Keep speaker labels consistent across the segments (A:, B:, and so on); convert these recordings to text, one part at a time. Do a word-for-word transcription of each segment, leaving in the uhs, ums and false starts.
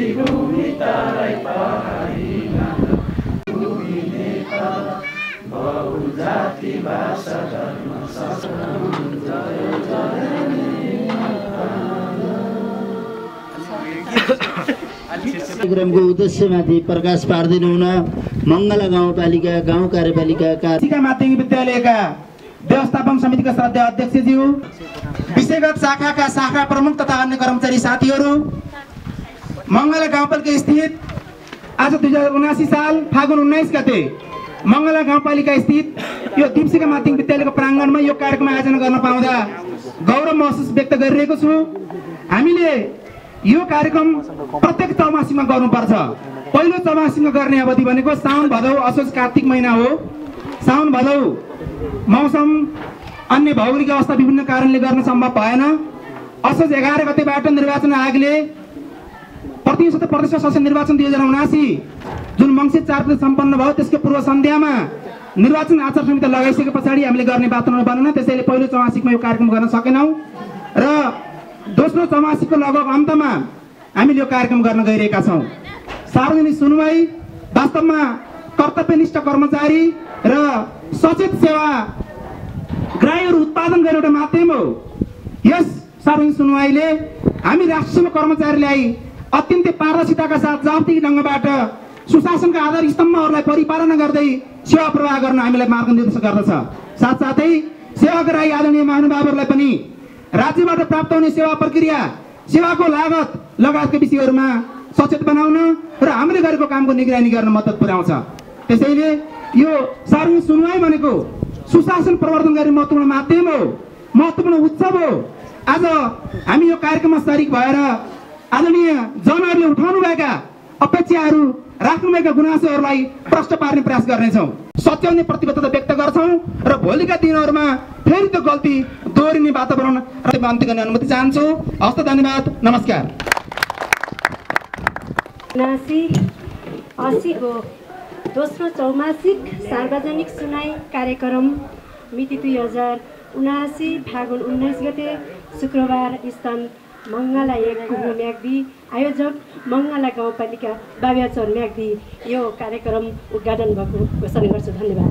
A: भूमि तराई पहाडी भूमि नेपाल बहुजाति भाषा धर्म
B: कार्यक्रमको उद्देश्यमाथि प्रकाश पार्दिनु हुन मङ्गला गाउँपालिका गाउँ कार्यपालिकाका
C: माध्यमिक विद्यालयका व्यवस्थापन समितिका श्रद्धेय अध्यक्षज्यू, विषयगत शाखाका शाखा प्रमुख तथा अन्य कर्मचारी साथीहरू, मङ्गला गाउँपालिका स्थित आज दुई हजार उनासी साल फागुन उन्नाइस गते मङ्गला गाउँपालिका स्थित यो दीपशिखा माध्यमिक विद्यालयको प्राङ्गणमा यो कार्यक्रम आयोजना गर्न पाउँदा गौरव महसुस व्यक्त गरिरहेको छु। हामीले यो कार्यक्रम प्रत्येक चौमासीमा गर्नुपर्छ। पहिलो चौमासीमा गर्ने अवधि भनेको साउन भदौ असोज कार्तिक महिना हो। साउन भदौ मौसम अन्य भौगोलिक अवस्था विभिन्न कारणले गर्न सम्भव भएन। असोज एघार गतेबाट निर्वाचन आयोगले प्रतिशत प्रदेश शासन निर्वाचन दुई हजार उनासी जुन मङ्सिर चार गते सम्पन्न भयो त्यसको पूर्व सन्ध्यामा निर्वाचन आचार संहिता लगाइसके पछाडि हामीले गर्ने वातावरण बनेन। त्यसैले पहिलो चौमासिकमा यो कार्यक्रम गर्न सकेनौँ र दोस्रो चौमासिकको लगभग अन्तमा हामीले यो कार्यक्रम गर्न गइरहेका छौँ। सार्वजनिक सुनवाई वास्तवमा कर्तव्यनिष्ठ कर्मचारी र सचेत सेवा ग्राहीहरू उत्पादन गर्ने एउटा माध्यम हो। यस सार्वजनिक सुनवाईले हामी राष्ट्रिय कर्मचारीलाई अत्यन्तै पारदर्शिताका साथ जवाफदेही ढङ्गबाट सुशासनका आधार स्तम्भहरूलाई परिपालना गर्दै सेवा प्रवाह गर्न हामीलाई मार्गनिर्देशन गर्दछ। साथसाथै सेवाग्राही आदरणीय महानुभावहरूलाई पनि राज्यबाट प्राप्त हुने सेवा प्रक्रिया, सेवाको लागत लगायतका विषयहरूमा सचेत बनाउन र हामीले गरेको कामको निगरानी गर्न मद्दत पुर्याउँछ। त्यसैले यो सार्वजनिक सुनवाई भनेको सुशासन प्रवर्धन गर्ने महत्त्वपूर्ण माध्यम हो, महत्त्वपूर्ण उत्सव हो। आज हामी यो कार्यक्रममा शरीक भएर आदरणीय जनहरूले उठाउनुभएका अपेक्षाहरू, राख्नुभएका गुनासोहरूलाई प्रश्न पार्ने प्रयास गर्नेछौँ, सच्याउने प्रतिबद्धता व्यक्त गर्छौँ र भोलिका दिनहरूमा फेरि त्यो गल्ती दोहोरिने वातावरण अन्त्य गर्ने अनुमति चाहन्छु। हस्त धन्यवाद, नमस्कार।
D: उनासी अस्सीको दोस्रो चौमासिक सार्वजनिक सुनाई कार्यक्रम मिति दुई हजार उनासी फागुन उन्नाइस गते शुक्रबार स्थान मङ्गला एक कुबु म्याग्दी, आयोजक मङ्गला गाउँपालिका बाबियाचौर म्याग्दी यो कार्यक्रम उद्घाटन भएको घोषणा गर्छु। धन्यवाद।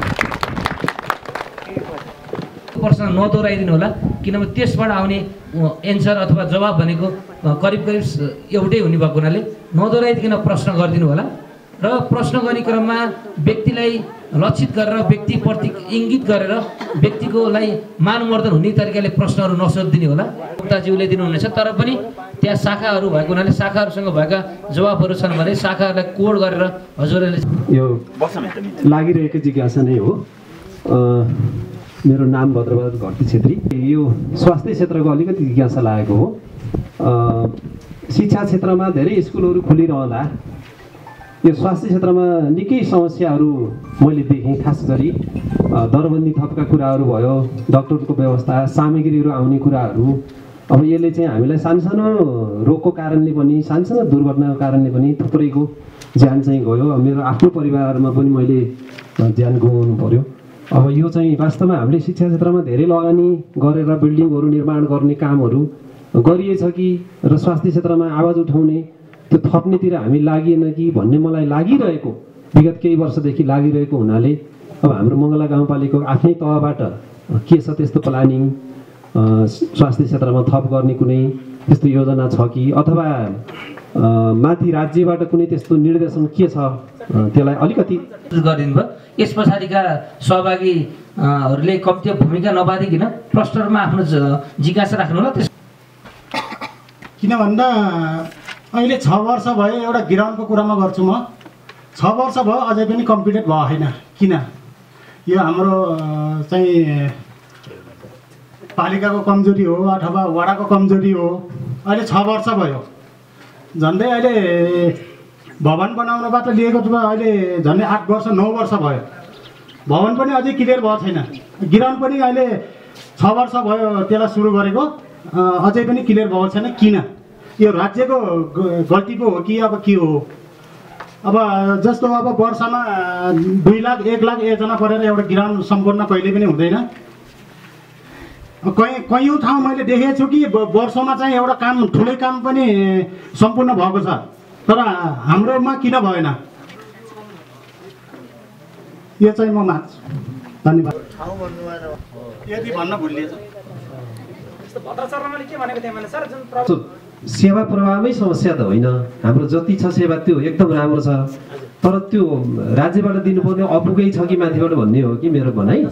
E: प्रश्न नदोहोऱ्याइदिनु होला, किनभने त्यसबाट आउने एन्सर अथवा जवाब भनेको करिब करिब एउटै हुने भएको हुनाले नदोहोऱ्याइकन प्रश्न गरिदिनु होला र प्रश्न गर्ने क्रममा व्यक्तिलाई लक्षित गरेर व्यक्तिप्रति इङ्गित गरेर व्यक्तिकोलाई मानवर्धन हुने तरिकाले प्रश्नहरू नसोधिदिने होला। वक्ताज्यूले दिनुहुनेछ, तर पनि त्यहाँ शाखाहरू भएको हुनाले शाखाहरूसँग भएका जवाबहरू छन् भने शाखाहरूलाई कोड गरेर हजुरहरूले
F: यो लागिरहेको जिज्ञासा नै हो। मेरो नाम भद्रबहादुर घरती छेत्री। यो स्वास्थ्य क्षेत्रको अलिकति जिज्ञासा लागेको हो। शिक्षा क्षेत्रमा धेरै स्कुलहरू खोलिरहँदा यो स्वास्थ्य क्षेत्रमा निकै समस्याहरू मैले देखेँ। खास गरी दरबन्दी थपका कुराहरू भयो, डक्टरको व्यवस्था, सामग्रीहरू आउने कुराहरू। अब यसले चाहिँ हामीलाई सानसानो रोगको कारणले पनि, सानसानो दुर्घटनाको कारणले पनि थुप्रैको ज्यान चाहिँ गयो। मेरो आफ्नो परिवारमा पनि मैले ज्यान गुमाउनु पर्यो। अब यो चाहिँ वास्तवमा हामीले शिक्षा क्षेत्रमा धेरै लगानी गरेर बिल्डिङहरू निर्माण गर्ने कामहरू गरिएछ कि र स्वास्थ्य क्षेत्रमा आवाज उठाउने त्यो थप्नेतिर हामी लागिएन कि भन्ने मलाई लागिरहेको, विगत केही वर्षदेखि लागिरहेको हुनाले अब हाम्रो मङ्गला गाउँपालिकाको आफ्नै तहबाट के छ त्यस्तो प्लानिङ, स्वास्थ्य क्षेत्रमा थप गर्ने कुनै त्यस्तो योजना छ कि, अथवा माथि राज्यबाट कुनै त्यस्तो निर्देशन के छ, त्यसलाई अलिकति
E: गरिदिनु भयो। यस पछाडिका सहभागीहरूले कम्ती भूमिका नबाँधिकन प्रश्नहरूमा आफ्नो जिज्ञासा राख्नु होला। त्यस
G: किन भन्दा अहिले छ वर्ष भयो, एउटा गिराउनको कुरामा गर्छु म। छ वर्ष भयो अझै पनि कम्प्लिटेड भयो होइन। किन? यो हाम्रो चाहिँ पालिकाको कमजोरी हो अथवा वडाको कमजोरी हो। अहिले छ वर्ष भयो, झन्डै अहिले भवन बनाउनबाट लिएको छ अहिले झन्डै आठ वर्ष नौ वर्ष भयो, भवन पनि अझै क्लियर भएको छैन। गिराउन पनि अहिले छ वर्ष भयो त्यसलाई सुरु गरेको, अझै पनि क्लियर भएको छैन। किन? यो राज्यको गल्ती पो हो कि अब के हो? अब जस्तो अब वर्षमा दुई लाख एक लाख योजना परेर एउटा गिराउन सम्पूर्ण कहिले पनि हुँदैन। कहीँ कैयौँ ठाउँ मैले देखेको छु कि वर्षमा चाहिँ एउटा काम ठुलै काम पनि सम्पूर्ण भएको छ। तर हाम्रोमा किन भएन यो चाहिँ म माग्छु। धन्यवाद। यदि भन्न भुलिएछ
F: सेवा प्रवाहमै समस्या त होइन, हाम्रो जति छ सेवा त्यो एकदम राम्रो छ, तर त्यो राज्यबाट दिनुपर्ने अपुगै छ कि माथिबाट भन्ने हो कि मेरो भनाइ।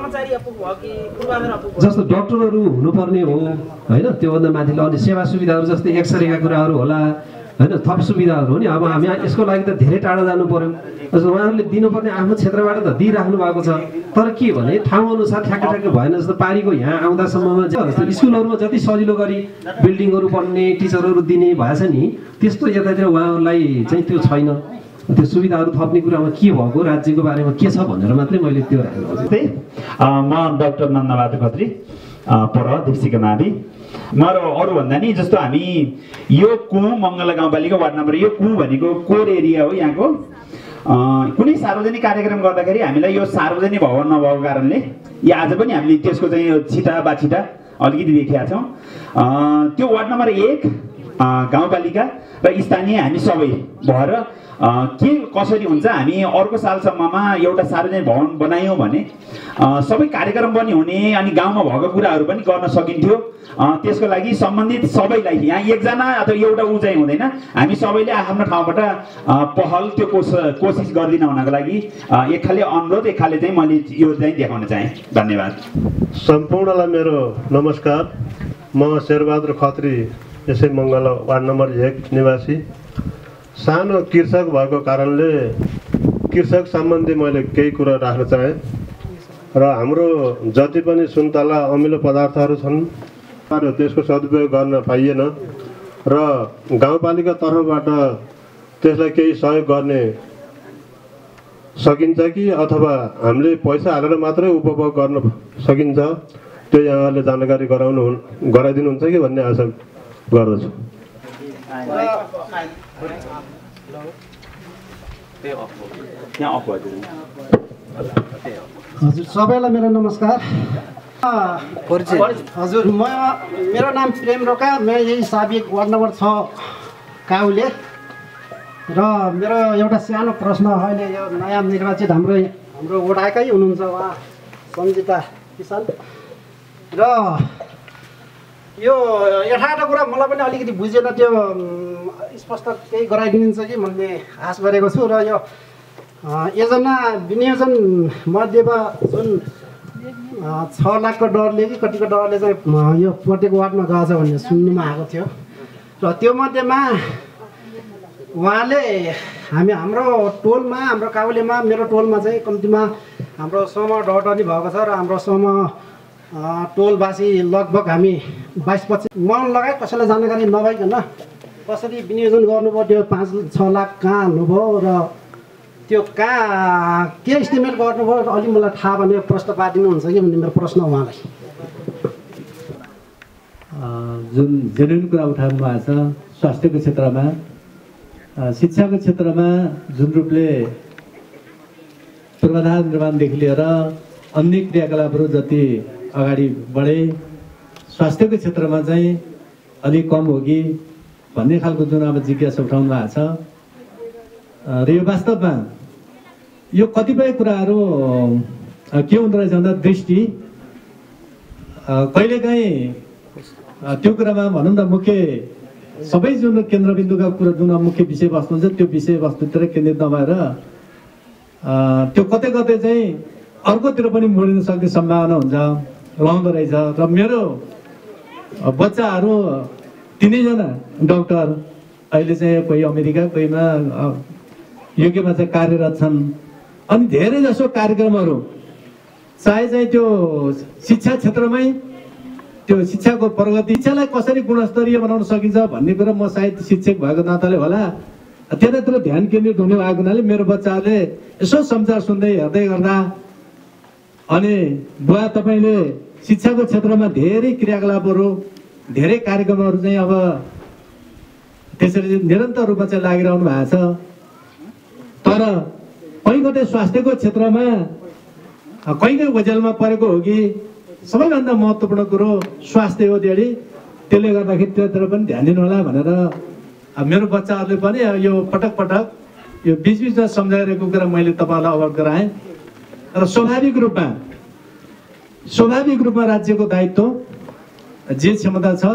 F: जस्तो डक्टरहरू हुनुपर्ने हो होइन, त्योभन्दा माथिल्लो अनि सेवा सुविधाहरू जस्तै एक्सरेका कुराहरू होला होइन, थप सुविधाहरू हो नि। अब हामी यसको लागि त धेरै टाढा जानु पर्यो। जस्तो उहाँहरूले दिनुपर्ने आफ्नो क्षेत्रबाट त दिइराख्नु भएको छ, तर के भने ठाउँ अनुसार ठ्याक्क ठ्याक्क भएन। जस्तो पारीको यहाँ आउँदासम्ममा जस्तो स्कुलहरूमा जति सजिलो गरी बिल्डिङहरू बन्ने टिचरहरू दिने भएछ नि, त्यस्तो यतातिर उहाँहरूलाई चाहिँ त्यो छैन। त्यो सुविधाहरू थप्ने कुरामा के भएको राज्यको बारेमा के छ भनेर मात्रै मैले त्यो राखेको।
H: म डाक्टर नन्दबहादुर खत्री, पर दीपशिखा मावि। म अरूभन्दा नि जस्तो हामी यो कुँ मङ्गला गाउँपालिका वार्ड नम्बर यो कुँ भनेको कोर एरिया हो। यहाँको कुनै सार्वजनिक कार्यक्रम गर्दाखेरि हामीलाई यो सार्वजनिक भवन नभएको कारणले या आज पनि हामीले त्यसको चाहिँ छिटा बाछिटा अलिकति देखेका छौँ। त्यो वार्ड नम्बर एक गाउँपालिका र स्थानीय हामी सबै भएर के कसरी हुन्छ, हामी अर्को सालसम्ममा एउटा सार्वजनिक भवन बनायौँ भने सबै कार्यक्रम पनि हुने अनि गाउँमा भएको कुराहरू पनि गर्न सकिन्थ्यो। त्यसको लागि सम्बन्धित सबैलाई यहाँ एकजना अथवा एउटा ऊ चाहिँ हुँदैन, हामी सबैले आफ्नो ठाउँबाट पहल त्यो कोस कोसिस गरिदिन हुनको लागि एक खाले अनुरोध, एक खाले चाहिँ मैले यो चाहिँ देखाउन चाहेँ। धन्यवाद।
I: सम्पूर्णलाई मेरो नमस्कार। म शेरबहादुर खत्री, यसै मङ्गला वार्ड नम्बर एक निवासी। सानो कृषक भएको कारणले कृषक सम्बन्धी मैले केही कुरा राख्न चाहेँ। र हाम्रो जति पनि सुन्तला अमिलो पदार्थहरू छन् त्यसको सदुपयोग गर्न पाइएन र गाउँपालिका तर्फबाट त्यसलाई केही सहयोग गर्ने सकिन्छ कि अथवा हामीले पैसा हालेर मात्रै उपभोग गर्न सकिन्छ, त्यो यहाँहरूले जानकारी गराउनु गराइदिनुहुन्छ कि भन्ने आशा गर्दछु।
J: हजुर सबैलाई मेरो नमस्कार। हजुर म मेरो नाम प्रेम रोका, म यही साबिक वार्ड नम्बर छ काउले। र मेरो एउटा सानो प्रश्न, अहिले यो नयाँ निर्वाचित हाम्रो हाम्रो वडाकै हुनुहुन्छ उहाँ सञ्जिता किसान, र यो यथार्थ कुरा मलाई पनि अलिकति बुझेन, त्यो स्पष्ट केही गराइदिनुहुन्छ कि मैले आश गरेको छु। र यो योजना विनियोजन मध्येमा जुन छ लाखको डरले कि कतिको डरले चाहिँ यो प्रत्येक वार्डमा गएछ भन्ने सुन्नुमा आएको थियो। र त्यो मध्येमा उहाँले हामी हाम्रो टोलमा, हाम्रो काउलेमा, मेरो टोलमा चाहिँ कम्तीमा हाम्रो समूह डटनी भएको छ र हाम्रो समूह टोलवासी लगभग हामी बाइस पच्चिस मन लगायत कसैलाई जानकारी नभइकन कसरी विनियोजन गर्नुभयो, त्यो पाँच छ लाख कहाँ हाल्नुभयो र त्यो कहाँ के इस्टिमेट गर्नुभयो अलिक मलाई थाहा भने प्रश्न पारिदिनुहुन्छ कि भन्ने मेरो प्रश्न उहाँलाई।
K: जुन जेन्युन कुरा उठाउनु भएको छ, स्वास्थ्यको क्षेत्रमा, शिक्षाको क्षेत्रमा जुन रूपले पूर्वाधार निर्माणदेखि लिएर अन्य क्रियाकलापहरू जति अगाडि बढे, स्वास्थ्यको क्षेत्रमा चाहिँ अलिक कम हो कि भन्ने खालको जुन अब जिज्ञासा उठाउनु भएको छ। र यो वास्तवमा यो कतिपय कुराहरू के हुँदो रहेछ भन्दा दृष्टि कहिलेकाहीँ त्यो कुरामा भनौँ न मुख्य सबै जुन केन्द्रबिन्दुका कुरा जुन मुख्य विषयवस्तु हुन्छ त्यो विषयवस्तुतिर केन्द्रित नभएर त्यो कतै कतै चाहिँ अर्कोतिर पनि मोडिन सक्ने सम्भावना हुन्छ रहँदो रहेछ। र मेरो बच्चाहरू तिनैजना डक्टर अहिले चाहिँ कोही अमेरिका कोहीमा युकेमा चाहिँ कार्यरत छन्। अनि धेरै जसो कार्यक्रमहरू चाहे चाहिँ त्यो शिक्षा क्षेत्रमै त्यो शिक्षाको प्रगति, शिक्षालाई कसरी गुणस्तरीय बनाउन सकिन्छ भन्ने कुरा म सायद शिक्षक भएको नाताले होला त्यतातिर ध्यान केन्द्रित हुने भएको हुनाले मेरो बच्चाहरूले यसो समाचार सुन्दै हेर्दै गर्दा अनि बुवा तपाईँले शिक्षाको क्षेत्रमा धेरै क्रियाकलापहरू धेरै कार्यक्रमहरू चाहिँ अब त्यसरी निरन्तर रूपमा चाहिँ लागिरहनु भएको छ। तर कहीँ कतै स्वास्थ्यको क्षेत्रमा कहीँ कहीँ ओझेलमा परेको हो कि सबैभन्दा महत्त्वपूर्ण कुरो स्वास्थ्य हो। त्यही त्यसले गर्दाखेरि त्योतिर पनि ध्यान दिनु होला भनेर मेरो बच्चाहरूले पनि यो पटक पटक यो बिचबिचमा सम्झाइरहेको कुरा मैले तपाईँलाई अवगत गराएँ र स्वाभाविक रूपमा स्वाभाविक रूपमा राज्यको दायित्व जे क्षमता छ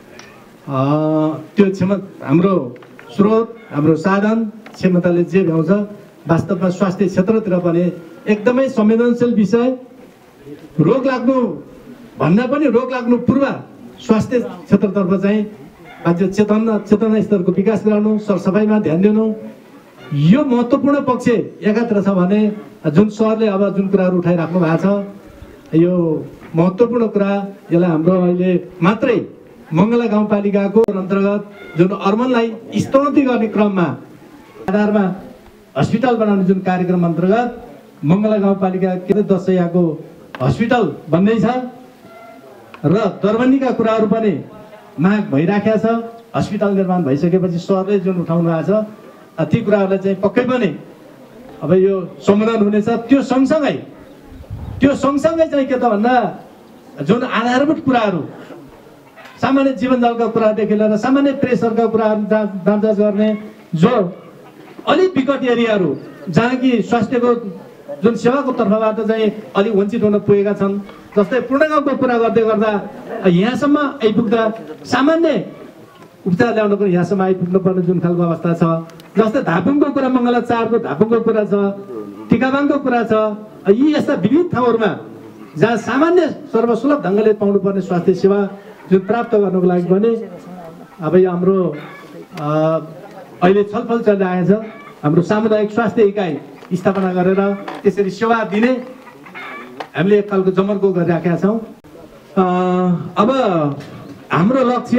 K: त्यो क्षमता हाम्रो स्रोत हाम्रो साधन क्षमताले जे भ्याउँछ वास्तवमा स्वास्थ्य क्षेत्रतिर पनि एकदमै संवेदनशील विषय रोग लाग्नु भन्दा पनि रोग लाग्नु पूर्व स्वास्थ्य क्षेत्रतर्फ चाहिँ राज्य चेतना चेतना स्तरको विकास गराउनु सरसफाइमा ध्यान दिनु यो महत्त्वपूर्ण पक्ष एकातिर छ भने जुन सरले अब जुन कुराहरू उठाइराख्नु भएको छ यो महत्त्वपूर्ण कुरा यसलाई हाम्रो अहिले मात्रै मङ्गला गाउँपालिकाको अन्तर्गत जुन अर्बनलाई स्तरोन्नति गर्ने क्रममा आधारमा हस्पिटल बनाउने जुन कार्यक्रम अन्तर्गत मङ्गला गाउँपालिका के दसैँको हस्पिटल बन्दैछ र दरबन्दीका कुराहरू पनि माग भइराखेको छ। हस्पिटल निर्माण भइसकेपछि सरले जुन उठाउनु भएको छ ती कुराहरूलाई चाहिँ पक्कै पनि अब यो समाधान हुनेछ। त्यो सँगसँगै त्यो सँगसँगै चाहिँ के त भन्दा जुन आधारभूत कुराहरू सामान्य जीवनजालका कुरादेखि लिएर सामान्य प्रेसरका कुराहरू जाँच गर्ने जो अलिक विकट एरियाहरू जहाँ कि स्वास्थ्यको जुन सेवाको तर्फबाट चाहिँ अलिक वञ्चित हुन पुगेका छन् जस्तै पूर्णगाउँको कुरा गर्दै गर्दा यहाँसम्म आइपुग्दा सामान्य उपचार ल्याउनको यहाँसम्म आइपुग्नु पर्ने जुन खालको अवस्था छ। जस्तै धापुङको कुरा मङ्गला चारको धापुङको कुरा छ टिकाबाङको कुरा छ यी यस्ता विविध ठाउँहरूमा जहाँ सामान्य सर्वसुलभ ढङ्गले पाउनुपर्ने स्वास्थ्य सेवा जुन प्राप्त गर्नको लागि पनि अब यो हाम्रो अहिले छलफल चलिरहेको छ हाम्रो सामुदायिक स्वास्थ्य इकाइ स्थापना गरेर त्यसरी सेवा दिने हामीले एक खालको जमर्को गरिराखेका छौँ। अब हाम्रो लक्ष्य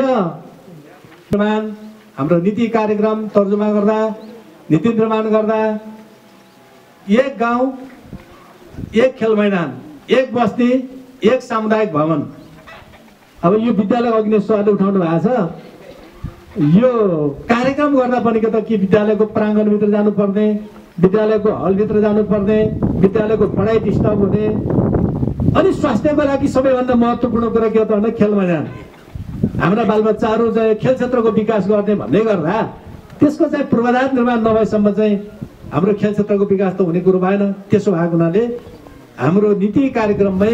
K: हाम्रो नीति कार्यक्रम तर्जुमा गर्दा नीति निर्माण गर्दा एक गाउँ एक खेल मैदान एक बस्ती एक सामुदायिक भवन। अब यो विद्यालय अघि सरले उठाउनु भएको छ यो कार्यक्रम गर्दा पनि के त कि विद्यालयको प्राङ्गणभित्र जानुपर्ने विद्यालयको हलभित्र जानुपर्ने विद्यालयको पढाइ डिस्टर्ब हुने अनि स्वास्थ्यको लागि सबैभन्दा महत्त्वपूर्ण कुरा के त भन्दा खेल मैदान हाम्रा बालबच्चाहरू चाहिँ खेल क्षेत्रको विकास गर्ने भन्दै गर्दा त्यसको चाहिँ पूर्वाधार निर्माण नभएसम्म चाहिँ हाम्रो खेल क्षेत्रको विकास त हुने कुरो भएन। त्यसो भएको हुनाले हाम्रो नीति कार्यक्रममै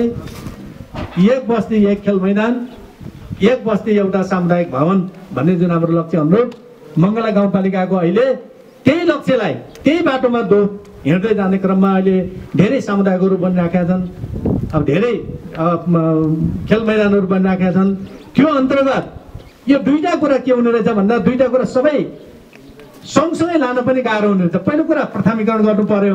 K: एक बस्ती एक खेल मैदान एक बस्ती एउटा सामुदायिक भवन भन्ने जुन हाम्रो लक्ष्य अनुरूप मङ्गला गाउँपालिकाको अहिले त्यही लक्ष्यलाई त्यही बाटोमा दो हिँड्दै जाने क्रममा अहिले धेरै समुदायहरू बनिराखेका छन्। अब धेरै खेल मैदानहरू बनिराखेका छन्। त्यो अन्तर्गत यो दुईटा कुरा के हुने रहेछ भन्दा दुईटा कुरा सबै सँगसँगै लान पनि गाह्रो हुने रहेछ। पहिलो कुरा प्राथमिकरण गर्नु पर्यो।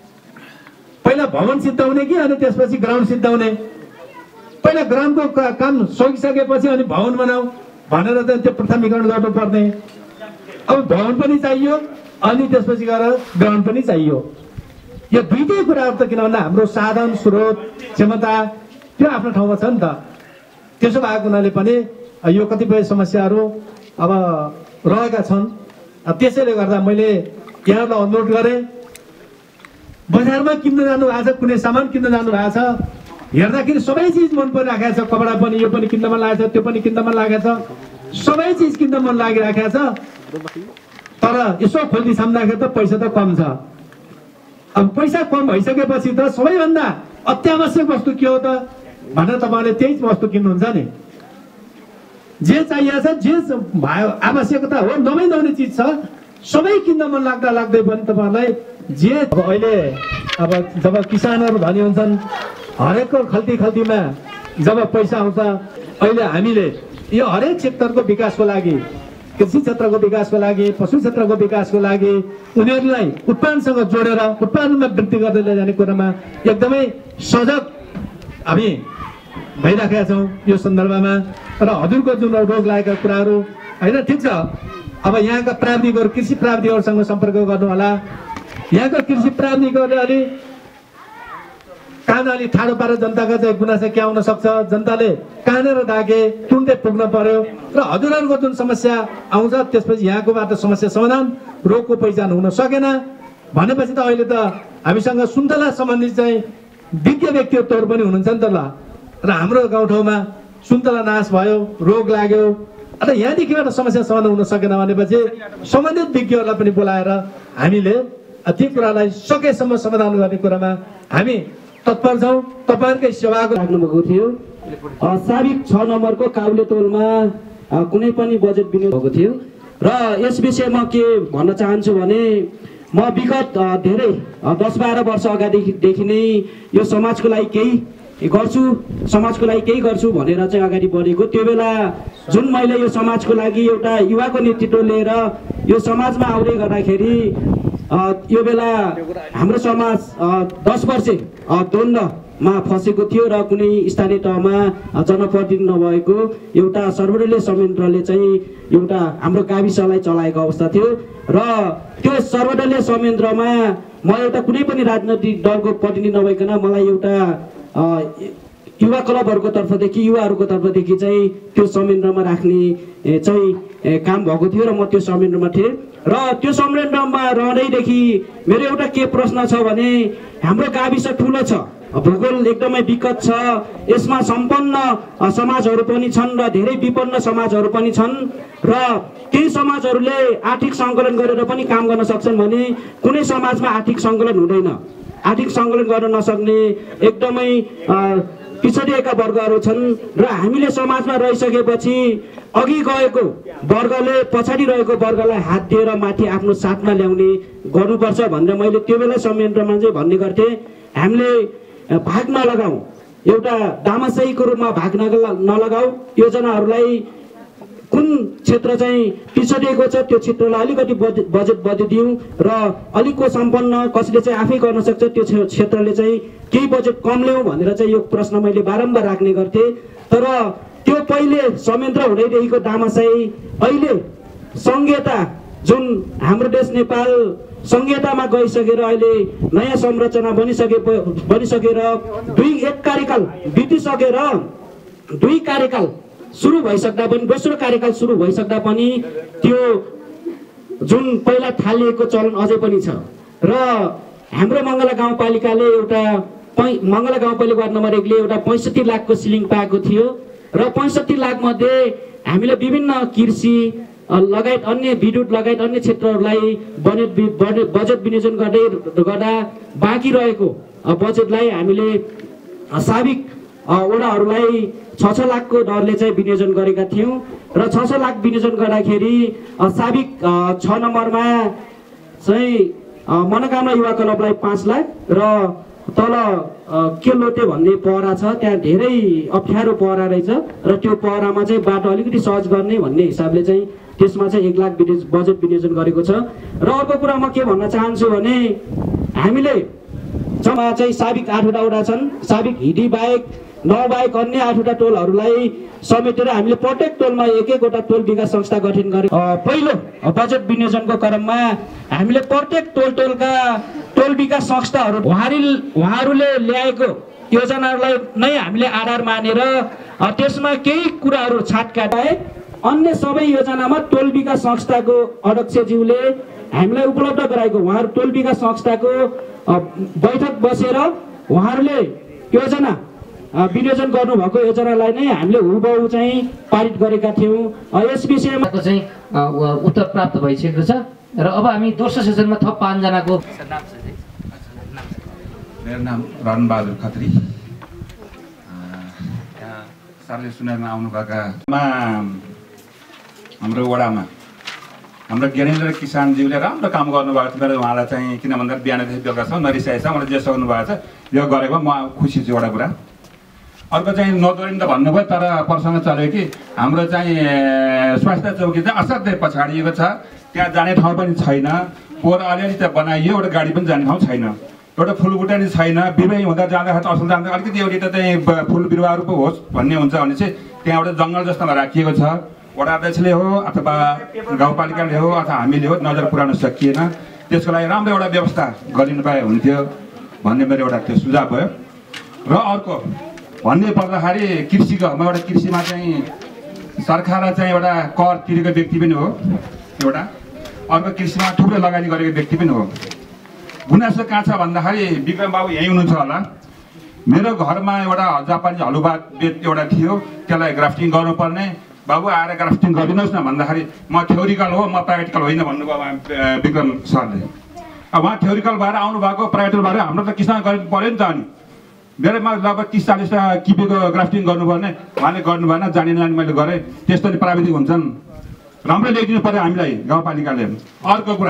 K: पहिला भवन सिद्धाउने कि अनि त्यसपछि ग्राउन्ड सिद्धाउने। पहिला ग्राउन्डको काम सकिसकेपछि अनि भवन बनाऊ भनेर चाहिँ त्यो प्राथमिकरण गर्नुपर्ने। अब भवन पनि चाहियो अनि त्यसपछि गएर ग्राउन्ड पनि चाहियो। यो दुईटै कुराहरू त किन भन्दा हाम्रो साधन स्रोत क्षमता त्यो आफ्नो ठाउँमा छ नि त। त्यसो भएको हुनाले पनि यो कतिपय समस्याहरू अब रहेका छन्। त्यसैले गर्दा मैले यहाँलाई अनुरोध गरेँ बजारमा किन्न जानु भएको छ कुनै सामान किन्न जानु भएको छ हेर्दाखेरि सबै चिज मन परिराखेको छ। कपडा पनि यो पनि किन्न मन लागेको छ त्यो पनि किन्न मन लागेको छ सबै चिज किन्न मन लागिराखेको छ। तर यसो खोल्दी साम्दाखेरि त पैसा त कम छ। अब पैसा कम भइसकेपछि त सबैभन्दा अत्यावश्यक वस्तु के हो त भनेर तपाईँले त्यही वस्तु किन्नुहुन्छ नि। जे चाहिएको छ जे आवश्यकता हो नभई नहुने चिज छ सबै किन्न मन लाग्दा लाग्दै पनि तपाईँहरूलाई जे अब अहिले अब जब किसानहरू धनी हुन्छन् हरेकको खल्ती खल्तीमा जब पैसा आउँछ अहिले हामीले यो हरेक क्षेत्रको विकासको लागि कृषि क्षेत्रको विकासको लागि पशु क्षेत्रको विकासको लागि उनीहरूलाई उत्पादनसँग जोडेर उत्पादनमा वृद्धि गर्दै लैजाने कुरामा एकदमै सजग हामी भइराखेका छौँ यो सन्दर्भमा। र हजुरको जुन रोग लागेका कुराहरू होइन ठिक छ। अब यहाँका प्राविधिकहरू कृषि प्राविधिकहरूसँग सम्पर्क गर्नु होला। यहाँका कृषि प्राविधिकहरूले अलि कान अलि ठाडो पारेर जनताका चाहिँ गुनासो के आउन सक्छ जनताले कानेर ढाके तुरुन्तै पुग्न पर्यो र हजुरहरूको जुन समस्या आउँछ त्यसपछि यहाँकोबाट समस्या समाधान रोगको पहिचान हुन सकेन भनेपछि त अहिले त हामीसँग सुन्तला सम्बन्धी चाहिँ विज्ञ व्यक्तित्वहरू पनि हुनुहुन्छ नि त ल। र हाम्रो गाउँठाउँमा सुन्तला नाश भयो रोग लाग्यो अन्त यहाँदेखिबाट समस्या समाधान हुन सकेन भनेपछि सम्बन्धित विज्ञहरूलाई पनि बोलाएर हामीले ती कुरालाई सकेसम्म समाधान गर्ने कुरामा हामी तत्पर छौँ। तपाईँहरूकै सेवाको
L: राख्नुभएको थियो। साबिक छ नम्बरको काउले टोलमा कुनै पनि बजेट विनियोग भएको थियो र यस विषयमा के भन्न चाहन्छु भने म विगत धेरै दस बाह्र वर्ष अगाडिदेखि नै यो समाजको लागि केही गर्छु समाजको लागि केही गर्छु भनेर चाहिँ अगाडि बढेको। त्यो बेला जुन मैले यो समाजको लागि एउटा युवाको नेतृत्व लिएर यो समाजमा आउँदै गर्दाखेरि यो बेला हाम्रो समाज दस वर्षे द्वन्द्वमा फसेको थियो र कुनै स्थानीय तहमा जनप्रतिनिधि नभएको एउटा सर्वदलीय संयन्त्रले चाहिँ एउटा हाम्रो गाविसलाई चलाएको अवस्था थियो र त्यो सर्वदलीय संयन्त्रमा म एउटा कुनै पनि राजनैतिक दलको प्रतिनिधि नभइकन मलाई एउटा युवा क्लबहरूको तर्फदेखि युवाहरूको तर्फदेखि चाहिँ त्यो संयन्त्रमा राख्ने चाहिँ काम भएको थियो र म त्यो संयन्त्रमा थिएँ र त्यो संयन्त्रमा रहँदैदेखि मेरो एउटा के प्रश्न छ भने हाम्रो गाविस ठुलो छ, भूगोल एकदमै विकट छ, यसमा सम्पन्न समाजहरू पनि छन् र धेरै विपन्न समाजहरू पनि छन् र केही समाजहरूले आर्थिक सङ्कलन गरेर पनि काम गर्न सक्छन् भने कुनै समाजमा आर्थिक सङ्कलन हुँदैन। आर्थिक सङ्कलन गर्न नसक्ने एकदमै पिछडिएका वर्गहरू छन् र हामीले समाजमा रहिसकेपछि अघि गएको वर्गले पछाडि रहेको वर्गलाई हात दिएर माथि आफ्नो साथमा ल्याउने गर्नुपर्छ भनेर मैले त्यो बेला संयन्त्रमा चाहिँ भन्ने गर्थेँ। हामीले भाग नलगाऊ, एउटा दामासाहीको रूपमा भाग नलगाऊ, योजनाहरूलाई कुन क्षेत्र चाहिँ पिछडिएको छ त्यो क्षेत्रलाई अलिकति बजेट बढिदिउँ र अलिकको सम्पन्न कसैले चाहिँ आफै गर्न सक्छ त्यो क्षेत्रले चाहिँ केही बजेट कम ल्याउँ भनेर चाहिँ यो प्रश्न मैले बारम्बार राख्ने गर्थेँ। तर त्यो पहिले संयन्त्र हुँदैदेखिको दामासाही अहिले संघीयता जुन हाम्रो देश नेपाल संघीयतामा गइसकेर अहिले नयाँ संरचना बनिसके बनिसकेर दुई एक कार्यकाल बितिसकेर दुई कार्यकाल सुरु भइसक्दा पनि दोस्रो कार्यकाल सुरु भइसक्दा पनि त्यो जुन पहिला थालिएको चलन अझै पनि छ र हाम्रो मङ्गला गाउँपालिकाले एउटा मङ्गला गाउँपालिका वार्ड नम्बर एकले एउटा पैँसठी लाखको सिलिङ पाएको थियो र पैँसठी लाख मध्ये हामीले विभिन्न कृषि लगायत अन्य विद्युत लगायत अन्य क्षेत्रहरूलाई बजेट बजेट विनियोजन गर्दै गर्दा बाँकी रहेको बजेटलाई हामीले साबिक वडाहरूलाई छ छ लाखको दरले चाहिँ विनियोजन गरेका थियौँ र छ छ लाख विनियोजन गर्दाखेरि साबिक छ नम्बरमा चाहिँ मनोकामना युवा क्लबलाई पाँच लाख र तल के लोटे भन्ने पहरा छ त्यहाँ धेरै अप्ठ्यारो पहरा रहेछ र त्यो पहरामा चाहिँ बाटो अलिकति सहज गर्ने भन्ने हिसाबले चाहिँ त्यसमा चाहिँ एक लाख बजेट विनियोजन गरेको छ। र अर्को कुरा म के भन्न चाहन्छु भने हामीले जम्मा चाहिँ साबिक आठवटा वडा छन्, साबिक हिडी बाहेक नौ बाहेक अन्य आठवटा टोलहरूलाई समेटेर हामीले प्रत्येक टोलमा एक एकवटा टोल विकास संस्था गठन गरे। पहिलो बजेट विनियोजनको क्रममा हामीले प्रत्येक टोल टोलका टोल विकास संस्थाहरू उहाँहरूले ल्याएको योजनाहरूलाई नै हामीले आधार मानेर त्यसमा केही कुराहरू छाटकाट भए अन्य सबै योजनामा टोल विकास संस्थाको अध्यक्षज्यूले हामीलाई उपलब्ध गराएको उहाँहरू टोल विकास संस्थाको बैठक बसेर उहाँहरूले योजना विनियोजन गर्नुभएको योजनालाई नै हामीले हुबहु चाहिँ पारित गरेका थियौँ। यस विषयमा
E: चाहिँ उत्तर प्राप्त भइसकेको छ र अब हामी दोस्रो सेसनमा थप पाँचजनाको
M: मेरो नाम रणबहादुर खत्री, यहाँ सार्ले सुनारमा आउनुभएकामा हाम्रो वडामा हाम्रो ज्ञानेन्द्र किसानज्यूले राम्रो काम गर्नुभएको थियो। मेरो उहाँलाई चाहिँ किन भन्दा बिहानदेखि बेलुकासम्म नरिसाएको छ, मलाई जे सक्नु भएको छ यो गरेको म खुसी छु। एउटा कुरा अर्को चाहिँ नदोरिन त भन्नुभयो तर प्रसङ्ग चल्यो कि हाम्रो चाहिँ स्वास्थ्य चौकी चाहिँ असाध्यै पछाडिएको छ, त्यहाँ जाने ठाउँ पनि छैन, पोहोर अलिअलि त्यहाँ बनाइयो एउटा गाडी पनि जाने ठाउँ छैन, एउटा फुलबुटानी छैन, बिमारी हुँदा जाँदाखेरि त असल जाँदा अलिकति एउटा त चाहिँ फुल बिरुवाहरू पो होस् भन्ने हुन्छ भने चाहिँ त्यहाँ एउटा जङ्गल जस्तोमा राखिएको छ। वडा अध्यक्षले हो अथवा गाउँपालिकाले हो अथवा हामीले हो नजर पुर्याउन सकिएन, त्यसको लागि राम्रो एउटा व्यवस्था गरिनु पाए हुन्थ्यो भन्ने मेरो एउटा त्यो सुझाव भयो। र अर्को भन्ने पर्दाखेरि कृषिको म एउटा कृषिमा चाहिँ सरकारलाई चाहिँ एउटा कर तिरेको व्यक्ति पनि हो एउटा, अर्को कृषिमा थुप्रै लगानी गरेको व्यक्ति पनि हो। गुनासो कहाँ छ भन्दाखेरि विक्रम बाबु यहीँ हुनुहुन्छ होला, मेरो घरमा एउटा जापानी हलुवा बेत एउटा थियो, त्यसलाई ग्राफ्टिङ गर्नुपर्ने बाबु आएर ग्राफ्टिङ गरिदिनुहोस् न भन्दाखेरि म थ्योरिकल हो, म प्र्याक्टिकल होइन भन्नुभयो विक्रम सरले। अब उहाँ थ्योरिकल भएर आउनु भएको, प्र्याक्टिकल भएर हाम्रो त किसान गर्नु पऱ्यो नि त। अनि मेरोमा लगभग तिस चालिसवटा किपीको ग्राफ्टिङ गर्नु पर्ने, उहाँले गर्नु भएन, जानी जानी मैले गरेँ। त्यस्तो नि प्राविधिक हुन्छन्, राम्रै ल्याइदिनु पऱ्यो हामीलाई गाउँपालिकाले। अर्को कुरा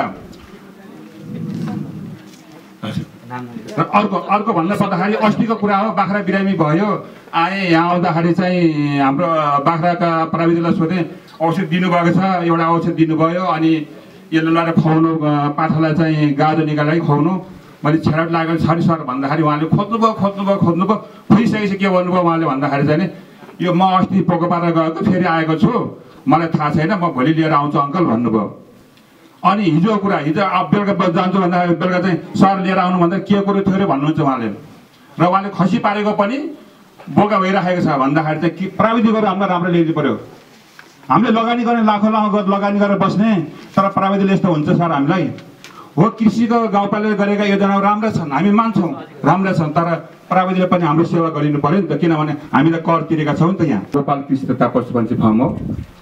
M: अर्को अर्को भन्नु पर्दाखेरि अस्तिको कुरा हो, बाख्रा बिरामी भयो, आएँ यहाँ आउँदाखेरि चाहिँ हाम्रो बाख्राका प्राविधिकलाई सोधेँ, औषध दिनुभएको छ, एउटा औषध दिनुभयो, अनि यसले लगाएर खुवाउनु, पाठालाई चाहिँ गाजो निकालेर खुवाउनु। मैले छेराट लागेको छ नि सर भन्दाखेरि उहाँले खोज्नुभयो खोज्नुभयो खोज्नुभयो खोजिसकेपछि के भन्नुभयो उहाँले भन्दाखेरि चाहिँ यो म अस्ति पोको पारेर गएको फेरि आएको छु, मलाई थाहा छैन, म भोलि लिएर आउँछु अङ्कल भन्नुभयो। अनि हिजो कुरा हिजो अब बेलुका जान्छु भन्दाखेरि बेलुका चाहिँ सर लिएर आउनु भन्दा के कुरो थियो अरे भन्नुहुन्छ उहाँले। र उहाँले खसी पारेको पनि बोका भइराखेको छ भन्दाखेरि चाहिँ के प्राविधिकहरू हामीलाई राम्रो ल्याइदिनु पऱ्यो। हामीले लगानी गर्ने लाखौँ लाखौँ लगानी गरेर बस्ने, तर प्राविधिकले यस्तो हुन्छ सर हामीलाई। हो, कृषिको गाउँपालिकाले गरेका योजनाहरू राम्रा छन्, हामी मान्छौँ राम्रा छन्, तर प्राविधिकले पनि हाम्रो सेवा गरिनु पऱ्यो नि त, किनभने हामीले कर तिरेका छौँ नि त। यहाँ गोपाल कृषि तथा पशुपन्छी फार्म हो।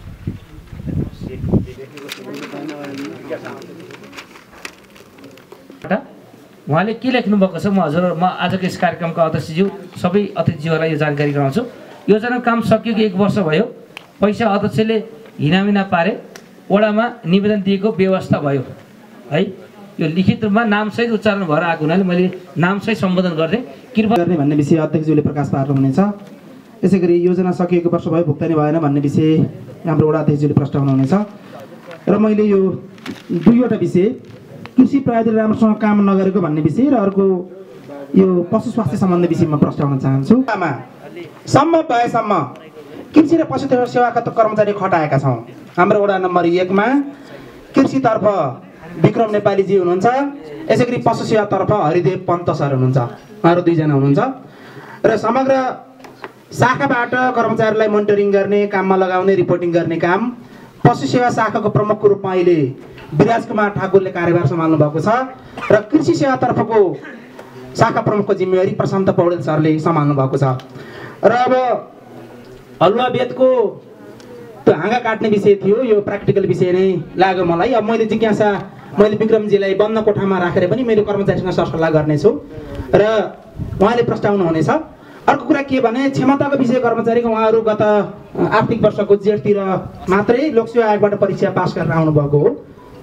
E: उहाँले के लेख्नु भएको छ म हजुर म आजको यस कार्यक्रमका अध्यक्षज्यू सबै अतिथिज्यूहरूलाई यो जानकारी गराउँछु। योजना काम सकिएको एक वर्ष भयो, पैसा अध्यक्षले हिनामिना पारे, वडामा निवेदन दिएको व्यवस्था भयो है। यो लिखित रूपमा नामसहित उच्चारण भएर आएको हुनाले मैले नामसहित सम्बोधन गर्दै कृपया
C: गर्ने भन्ने विषय अध्यक्षज्यूले प्रकाश पार्नुहुनेछ। यसै गरी योजना सकिएको वर्ष भयो भुक्तानी भएन भन्ने विषय हाम्रो वडा अध्यक्षज्यूले प्रस्ताउनुहुनेछ। र मैले यो दुईवटा विषय, कृषि प्राविधिकले राम्रोसँग काम नगरेको भन्ने विषय र अर्को यो पशु स्वास्थ्य सम्बन्धी विषयमा प्रस्ताउन चाहन्छु। सम्भव भएसम्म कृषि र पशु सेवाका कर्मचारी खटाएका छौँ। हाम्रो वडा नम्बर एकमा कृषितर्फ विक्रम नेपालीजी हुनुहुन्छ, यसै गरी पशु सेवातर्फ हरिदेव पन्त सर हुनुहुन्छ, उहाँहरू दुईजना हुनुहुन्छ। र समग्र शाखाबाट कर्मचारीलाई मोनिटरिङ गर्ने, काममा लगाउने, रिपोर्टिङ गर्ने काम पशु सेवा शाखाको प्रमुखको रूपमा अहिले विराज कुमार ठाकुरले कार्यभार सम्हाल्नु भएको छ र कृषि सेवातर्फको शाखा प्रमुखको जिम्मेवारी प्रशान्त पौडेल सरले सम्हाल्नु भएको छ। र अब हलुवा बेदको त्यो हाँगा काट्ने विषय थियो, यो प्र्याक्टिकल विषय नै लाग्यो मलाई। अब मैले जिज्ञासा मैले विक्रमजीलाई बन्द कोठामा राखेर पनि मैले कर्मचारीसँग सरसल्लाह गर्नेछु र उहाँले प्रस्ताउनु हुनेछ। अर्को कुरा के भने क्षमताको विषय कर्मचारीको उहाँहरू गत आर्थिक वर्षको जेठतिर मात्रै लोकसेवा आयोगबाट परीक्षा पास गरेर आउनुभएको हो।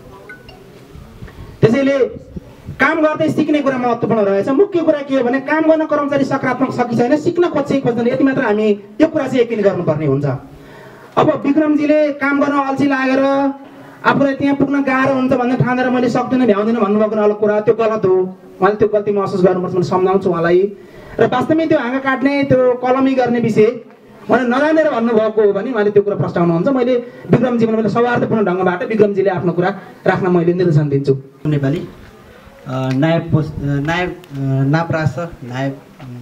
C: त्यसैले काम गर्दै सिक्ने कुरा महत्त्वपूर्ण रहेछ। मुख्य कुरा के हो भने काम गर्न कर्मचारी सकारात्मक छ कि छैन, सिक्न खोज्छ कि खोज्दैन, यति मात्र हामी यो कुरा चाहिँ यकिन गर्नुपर्ने हुन्छ। अब विक्रमजीले काम गर्न अल्छी लागेर आफूलाई त्यहाँ पुग्न गाह्रो हुन्छ भन्ने ठानेर मैले सक्दिनँ भ्याउँदिनँ भन्नुभएको अलग कुरा, त्यो गलत हो। उहाँले त्यो गल्ती महसुस गर्नुपर्छ, मैले सम्झाउँछु उहाँलाई। र वास्तवमै त्यो हाँगा काट्ने, त्यो कलमी गर्ने विषय उहाँले नजानेर भन्नुभएको हो भने उहाँले त्यो कुरा प्रस्ताउनुहुन्छ। मैले विक्रमजीमा मैले सौहार्दपूर्ण ढङ्गबाट विक्रमजीले आफ्नो कुरा राख्न मैले निर्देशन दिन्छु।
N: नेपाली नायब पोस्ट नायब नाप्रास नायब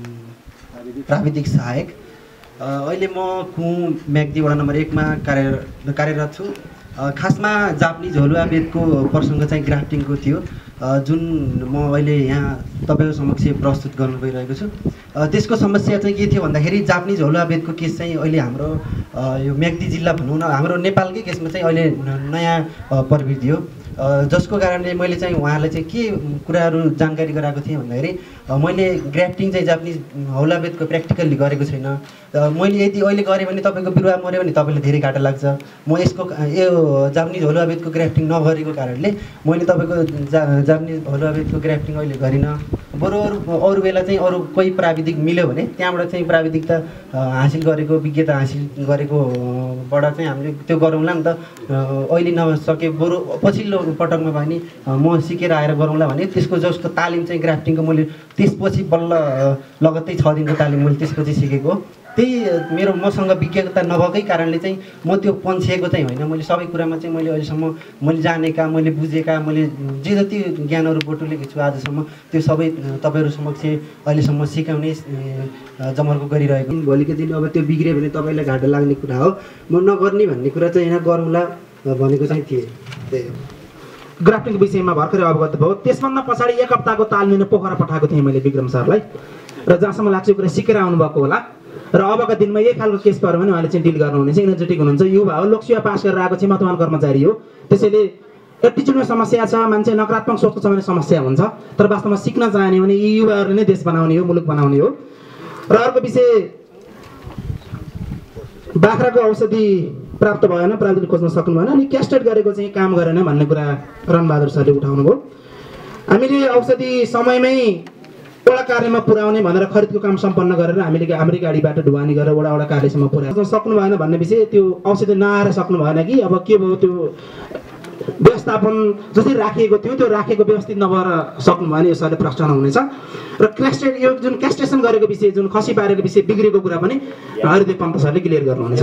N: प्राविधिक सहायक, अहिले म कुँ म्याग्दी वडा नम्बर एकमा कार्य कार्यरत छु। खासमा जापानिज हलुवा बेदको प्रसङ्ग चाहिँ ग्राफ्टिङको थियो, जुन म अहिले यहाँ तपाईँको समक्ष प्रस्तुत गर्नु गइरहेको छु। त्यसको समस्या चाहिँ के थियो भन्दाखेरि जापानिज हलुवा बेदको केस चाहिँ अहिले हाम्रो यो म्याग्दी जिल्ला भनौँ न, हाम्रो नेपालकै केसमा चाहिँ अहिले नयाँ प्रवृत्ति हो, जसको कारणले मैले चाहिँ उहाँलाई चाहिँ के कुराहरू जानकारी गराएको थिएँ भन्दाखेरि मैले ग्राफ्टिङ चाहिँ जापानिज हौला बेदको प्र्याक्टिकल्ली गरेको छैन। मैले यदि अहिले गरेँ भने तपाईँको बिरुवा मऱ्यो भने तपाईँले धेरै घाटा लाग्छ। म यसको यो जापानिज हलुवा बेदको ग्राफ्टिङ नगरेको कारणले मैले तपाईँको जा जापानिज हलुवा बेदको ग्राफ्टिङ अहिले गरिनँ। बरु अरू अरू बेला चाहिँ अरू कोही प्राविधिक मिल्यो भने त्यहाँबाट चाहिँ प्राविधिकता हासिल गरेको, विज्ञता हासिल गरेकोबाट चाहिँ हामीले त्यो गरौँला नि त। अहिले नसके बरु पछिल्लो पटकमा भने म सिकेर आएर गरौँला भने त्यसको जस्तो तालिम चाहिँ ग्राफ्टिङको मैले त्यसपछि बल्ल लगत्तै छ दिनको तालिम मैले त्यसपछि सिकेको। त्यही मेरो मसँग विज्ञता नभएकै कारणले चाहिँ म त्यो पन्छिएको चाहिँ होइन। मैले सबै कुरामा चाहिँ मैले अहिलेसम्म मैले जानेका, मैले बुझेका, मैले जे जति ज्ञानहरू बटुलेको छु आजसम्म त्यो सबै तपाईँहरू समक्ष अहिलेसम्म सिकाउने जमर्को गरिरहेको। भोलिको दिन अब त्यो बिग्रियो भने तपाईँलाई घाटा लाग्ने कुरा हो, म नगर्ने भन्ने कुरा चाहिँ यहाँ गरौँला भनेको चाहिँ थिएँ। त्यही हो।
C: ग्राफ्टिङको विषयमा भर्खरै अवगत भयो। त्यसभन्दा पछाडि एक हप्ताको तालमेल पोखरा पठाएको थिएँ मैले विक्रम सरलाई, र जहाँसम्म लाग्छ यो कुरा सिकेर आउनुभएको होला। र अबका दिनमा यही खालको केस पऱ्यो भने उहाँले चाहिँ डिल गर्नुहुनेछ इनर्जेटिक हुनुहुन्छ युवा हो लोकसेवा पास गरेर आएको क्षमतावान कर्मचारी हो त्यसैले एटिच्युडमा समस्या छ मान्छे नकारात्मक सोचको छ भने समस्या हुन्छ तर वास्तवमा सिक्न चाहने भने यी युवाहरूले नै देश बनाउने हो मुलुक बनाउने हो र अर्को विषय बाख्राको औषधि प्राप्त भएन प्राविधिक खोज्न सक्नु भएन अनि क्यास्टेड गरेको चाहिँ काम गरेन भन्ने कुरा रणबहादुर सरले उठाउनु भयो हामीले औषधि समयमै वडा कार्यमा पुर्याउने भनेर खरिदको काम सम्पन्न गरेर हामीले हाम्रै गाडीबाट ढुवानी गरेर वडा वडा कार्यसम्म पुर्याउन सक्नु भएन भन्ने विषय त्यो औषधि नआएर सक्नु भएन कि अब के भयो त्यो व्यवस्थापन जसरी राखिएको थियो त्यो राखेको व्यवस्थित नभएर सक्नु भएन यो सरले प्रश्न हुनेछ र क्यास्टेड यो जुन क्यास्टेसन गरेको विषय जुन खसी पारेको विषय बिग्रेको कुरा पनि हरिदेव पन्त सरले क्लियर गर्नुहुनेछ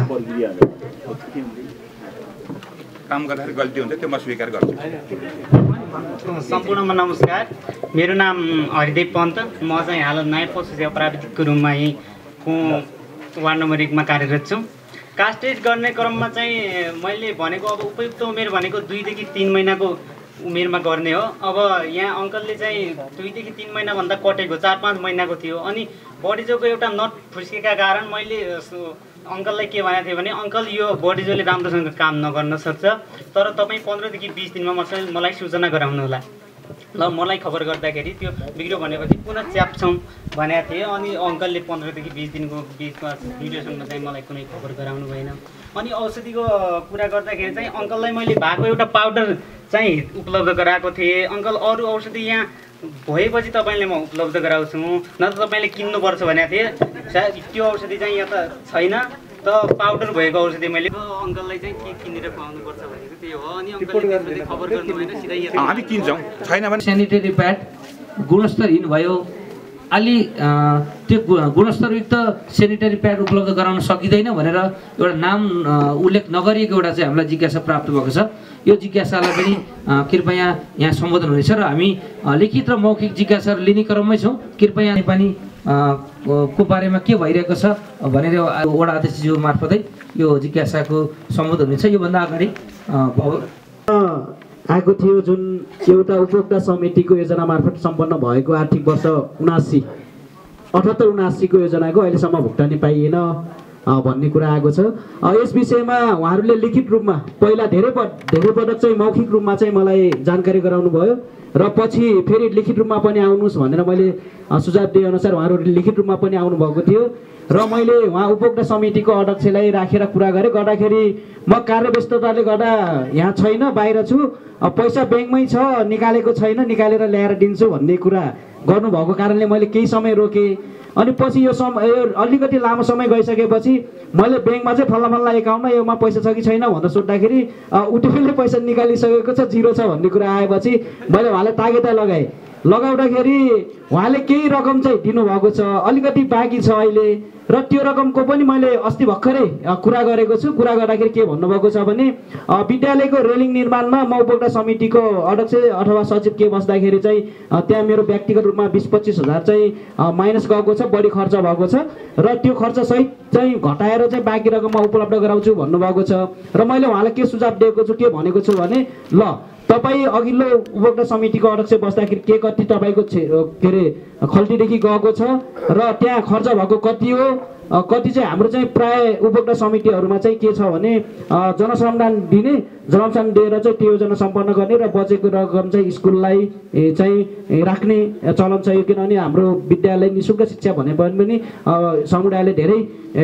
M: काम गर्दाखेरि गल्ती हुन्छ त्यो म स्वीकार गर्छु
O: सम्पूर्णमा नमस्कार मेरो नाम हरिदेव पन्त म चाहिँ हाल नयाँ पशु सेवा प्राविधिकको रूपमा यहीँ वार्ड नम्बर एकमा कार्यरत छु कास्टेज गर्ने क्रममा चाहिँ मैले भनेको अब उपयुक्त उमेर भनेको दुईदेखि तिन महिनाको उमेरमा गर्ने हो अब यहाँ अङ्कलले चाहिँ दुईदेखि तिन महिनाभन्दा कटेको चार पाँच महिनाको थियो अनि बडिजोको एउटा नट फुस्केका कारण मैले अङ्कललाई के भनेको थिएँ भने अङ्कल यो बडिजोले राम्रोसँग काम नगर्न सक्छ तर तपाईँ पन्ध्रदेखि बिस दिनमा मसँग मलाई सूचना गराउनु होला ल मलाई खबर गर्दाखेरि त्यो बिग्रियो भनेपछि पुनः च्याप्छौँ भनेको थिएँ अनि अङ्कलले पन्ध्रदेखि बिस दिनको बिचमा ड्युरेसनमा चाहिँ मलाई कुनै खबर गराउनु भएन अनि औषधिको कुरा गर्दाखेरि चाहिँ अङ्कललाई मैले भएको एउटा पाउडर चाहिँ उपलब्ध गराएको थिएँ अङ्कल अरू औषधि यहाँ भएपछि तपाईँले म उपलब्ध गराउँछु न त तपाईँले किन्नुपर्छ भनेको थिएँ सायद त्यो औषधि चाहिँ यहाँ त छैन त पाउडर भएको औषधि मैले अङ्कललाई चाहिँ के किनेर खुवाउनुपर्छ भनेको त्यही हो अनि अङ्कलले खबर गर्नु भएन सिधै
M: हामी किन्छौँ छैन भने
E: सेनिटरी प्याड गुणस्तरहीन भयो अलि त्यो गुणस्तरयुक्त सेनिटरी प्याड उपलब्ध गराउन सकिँदैन भनेर एउटा नाम उल्लेख नगरिएको एउटा चाहिँ हामीलाई जिज्ञासा प्राप्त भएको छ यो जिज्ञासालाई पनि कृपया यहाँ सम्बोधन हुनेछ र हामी लिखित र मौखिक जिज्ञासाहरू लिने क्रममै छौँ कृपया नेपाली को बारेमा के भइरहेको छ भनेर वडा अध्यक्षज्यू मार्फतै यो जिज्ञासाको सम्बोधन हुनेछ योभन्दा अगाडि
L: आएको थियो जुन एउटा उपभोक्ता समितिको योजना मार्फत सम्पन्न भएको आर्थिक वर्ष उनासी अठहत्तर उनासीको योजनाको अहिलेसम्म भुक्तानी पाइएन भन्ने कुरा आएको छ यस विषयमा उहाँहरूले लिखित रूपमा पहिला धेरै धेरै पटक चाहिँ मौखिक रूपमा चाहिँ मलाई जानकारी गराउनु भयो र पछि फेरि लिखित रूपमा पनि आउनुहोस् भनेर मैले सुझाव दिए अनुसार उहाँहरू लिखित रूपमा पनि आउनु भएको थियो र मैले उहाँ उपभोक्ता समितिको अध्यक्षलाई राखेर कुरा गरेँ गर्दाखेरि म कार्यव्यस्तताले गर्दा यहाँ छैन बाहिर छु पैसा ब्याङ्कमै छ निकालेको छैन निकालेर ल्याएर दिन्छु भन्ने कुरा गर्नुभएको कारणले मैले केही समय रोकेँ अनि पछि यो समय यो अलिकति लामो समय गइसकेपछि मैले ब्याङ्कमा चाहिँ फल्ला फल्ला एकाउन्टमा योमा पैसा छ कि छैन भनेर सोद्धाखेरि उठेले पैसा निकालिसकेको छ जिरो छ भन्ने कुरा आएपछि मैले उहाँलाई तागेता लगाएँ लगाउँदाखेरि उहाँले केही रकम चाहिँ दिनुभएको छ अलिकति बाँकी छ अहिले र त्यो रकमको पनि मैले अस्ति भर्खरै कुरा गरेको छु कुरा गर्दाखेरि के भन्नुभएको छ भने विद्यालयको रेलिङ निर्माणमा म उपभोक्ता समितिको अध्यक्ष अथवा सचिव के बस्दाखेरि चाहिँ त्यहाँ मेरो व्यक्तिगत रूपमा बिस पच्चिस हजार चाहिँ माइनस गएको छ बढी खर्च भएको छ र त्यो खर्च सहित चाहिँ घटाएर चाहिँ बाँकी रकम म उपलब्ध गराउँछु भन्नुभएको छ र मैले उहाँलाई के सुझाव दिएको छु के भनेको छु भने ल तपाईँ अघिल्लो उपभोक्ता समितिको अध्यक्ष बस्दाखेरि के कति तपाईँको के अरे खल्तीदेखि गएको छ र त्यहाँ खर्च भएको कति हो कति चाहिँ हाम्रो चाहिँ प्राय उपभोक्ता समितिहरूमा चाहिँ के छ भने जनश्रमदान दिने जनश्रमदान दिएर चाहिँ त्यो योजना सम्पन्न गर्ने र बचेको रकम चाहिँ स्कुललाई चाहिँ राख्ने चलन छ किनभने हाम्रो विद्यालय निःशुल्क शिक्षा भने पनि समुदायले धेरै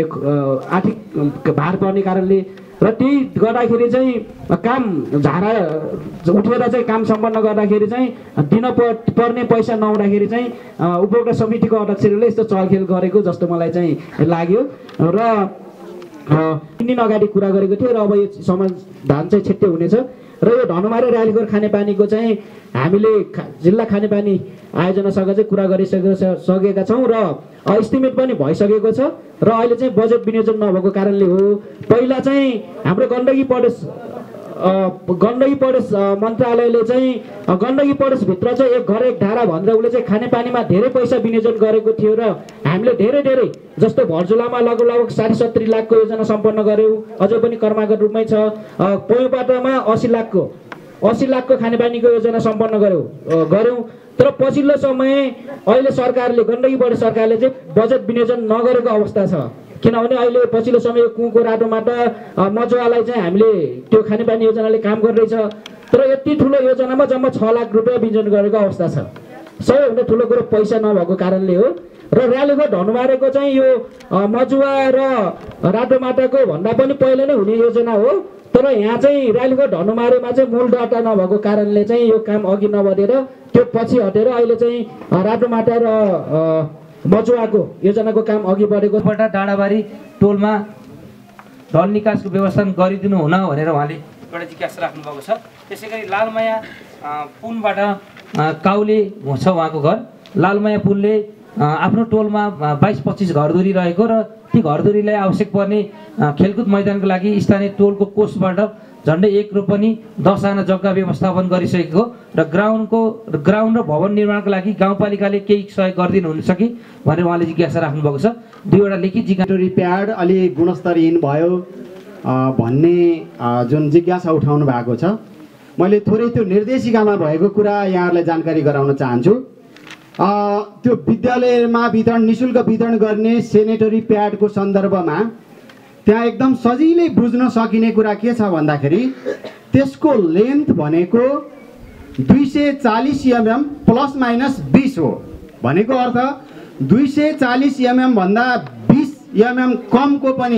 L: आर्थिक भार पर्ने कारणले र त्यही गर्दाखेरि चाहिँ काम झारा उठेर चाहिँ काम सम्पन्न गर्दाखेरि चाहिँ दिन पर्ने पैसा नहुँदाखेरि चाहिँ उपभोक्ता समितिको अध्यक्षहरूले यस्तो चलखेल गरेको जस्तो मलाई चाहिँ लाग्यो र तिन दिन अगाडि कुरा गरेको थियो र अब यो समाधान चाहिँ छिट्टै हुनेछ र यो धनुमारी र्यालीको खानेपानीको चाहिँ हामीले जिल्ला खानेपानी आयोजनासँग चाहिँ कुरा गरिसकेको सकेका छौँ र एस्टिमेट पनि भइसकेको छ र अहिले चाहिँ बजेट विनियोजन नभएको कारणले हो पहिला चाहिँ हाम्रो गण्डकी प्रदेश गण्डकी प्रदेश मन्त्रालयले चाहिँ गण्डकी प्रदेशभित्र चाहिँ एक घर एक धारा भनेर उसले चाहिँ खानेपानीमा धेरै पैसा विनियोजन गरेको थियो र हामीले धेरै धेरै जस्तो भर्जुलामा लगभग लगभग साठी सत्तरी लाखको योजना सम्पन्न गऱ्यौँ अझै पनि कर्मागत रूपमै छ पोयोपाटामा असी लाखको असी लाखको खानेपानीको योजना सम्पन्न गऱ्यौँ गऱ्यौँ तर पछिल्लो समय अहिले सरकारले गण्डकी प्रदेश सरकारले चाहिँ बजेट विनियोजन नगरेको अवस्था छ किनभने अहिले पछिल्लो समय कुको राटोबाट मजुवालाई चाहिँ हामीले त्यो खानेपानी योजनाले काम गरिरहेछ। तर यति ठुलो योजनामा जम्मा छ लाख रुपियाँ विनियोजन गरेको अवस्था छ। सबैभन्दा ठुलो कुरो पैसा नभएको कारणले हो। र र्यालीको धनुमारेको चाहिँ यो मजुवा र राटोमाटाको भन्दा पनि पहिले नै हुने योजना हो। तर यहाँ चाहिँ र्यालीको धनुमारेमा चाहिँ मूल डाटा नभएको कारणले चाहिँ यो काम अघि नबढेर त्यो पछि हटेर अहिले चाहिँ राटोमाटा र मजुवाको योजनाको काम अघि बढेको।
E: डाँडाबारी टोलमा ढल निकासको व्यवस्था गरिदिनु हुन भनेर उहाँले एउटा जिज्ञासा राख्नुभएको छ। त्यसै गरी लालमाया पुलबाट काउले छ उहाँको घर। लालमाया पुलले आफ्नो टोलमा बाइस पच्चिस घरधुरी रहेको र ती घरधुरीलाई आवश्यक पर्ने खेलकुद मैदानको लागि स्थानीय टोलको कोषबाट झन्डै एक रोपनी दसजना जग्गा व्यवस्थापन गरिसकेको र ग्राउन्डको ग्राउन्ड र भवन निर्माणको लागि गाउँपालिकाले केही सहयोग गरिदिनु हुन्छ कि भनेर उहाँले जिज्ञासा राख्नुभएको छ। दुईवटा लिखित जिज्ञासा
P: प्याड अलि गुणस्तरहीन भयो भन्ने जुन जिज्ञासा उठाउनु भएको छ, मैले थोरै त्यो निर्देशिकामा भएको कुरा यहाँहरूलाई जानकारी गराउन चाहन्छु। त्यो विद्यालयमा वितरण निःशुल्क वितरण गर्ने सेनेटरी प्याडको सन्दर्भमा त्यहाँ एकदम सजिलै बुझ्न सकिने कुरा के छ भन्दाखेरि त्यसको लेन्थ भनेको दुई सय चालिस एमएम प्लस माइनस बिस हो। भनेको अर्थ दुई सय चालिस एमएम भन्दा बिस एमएम कमको पनि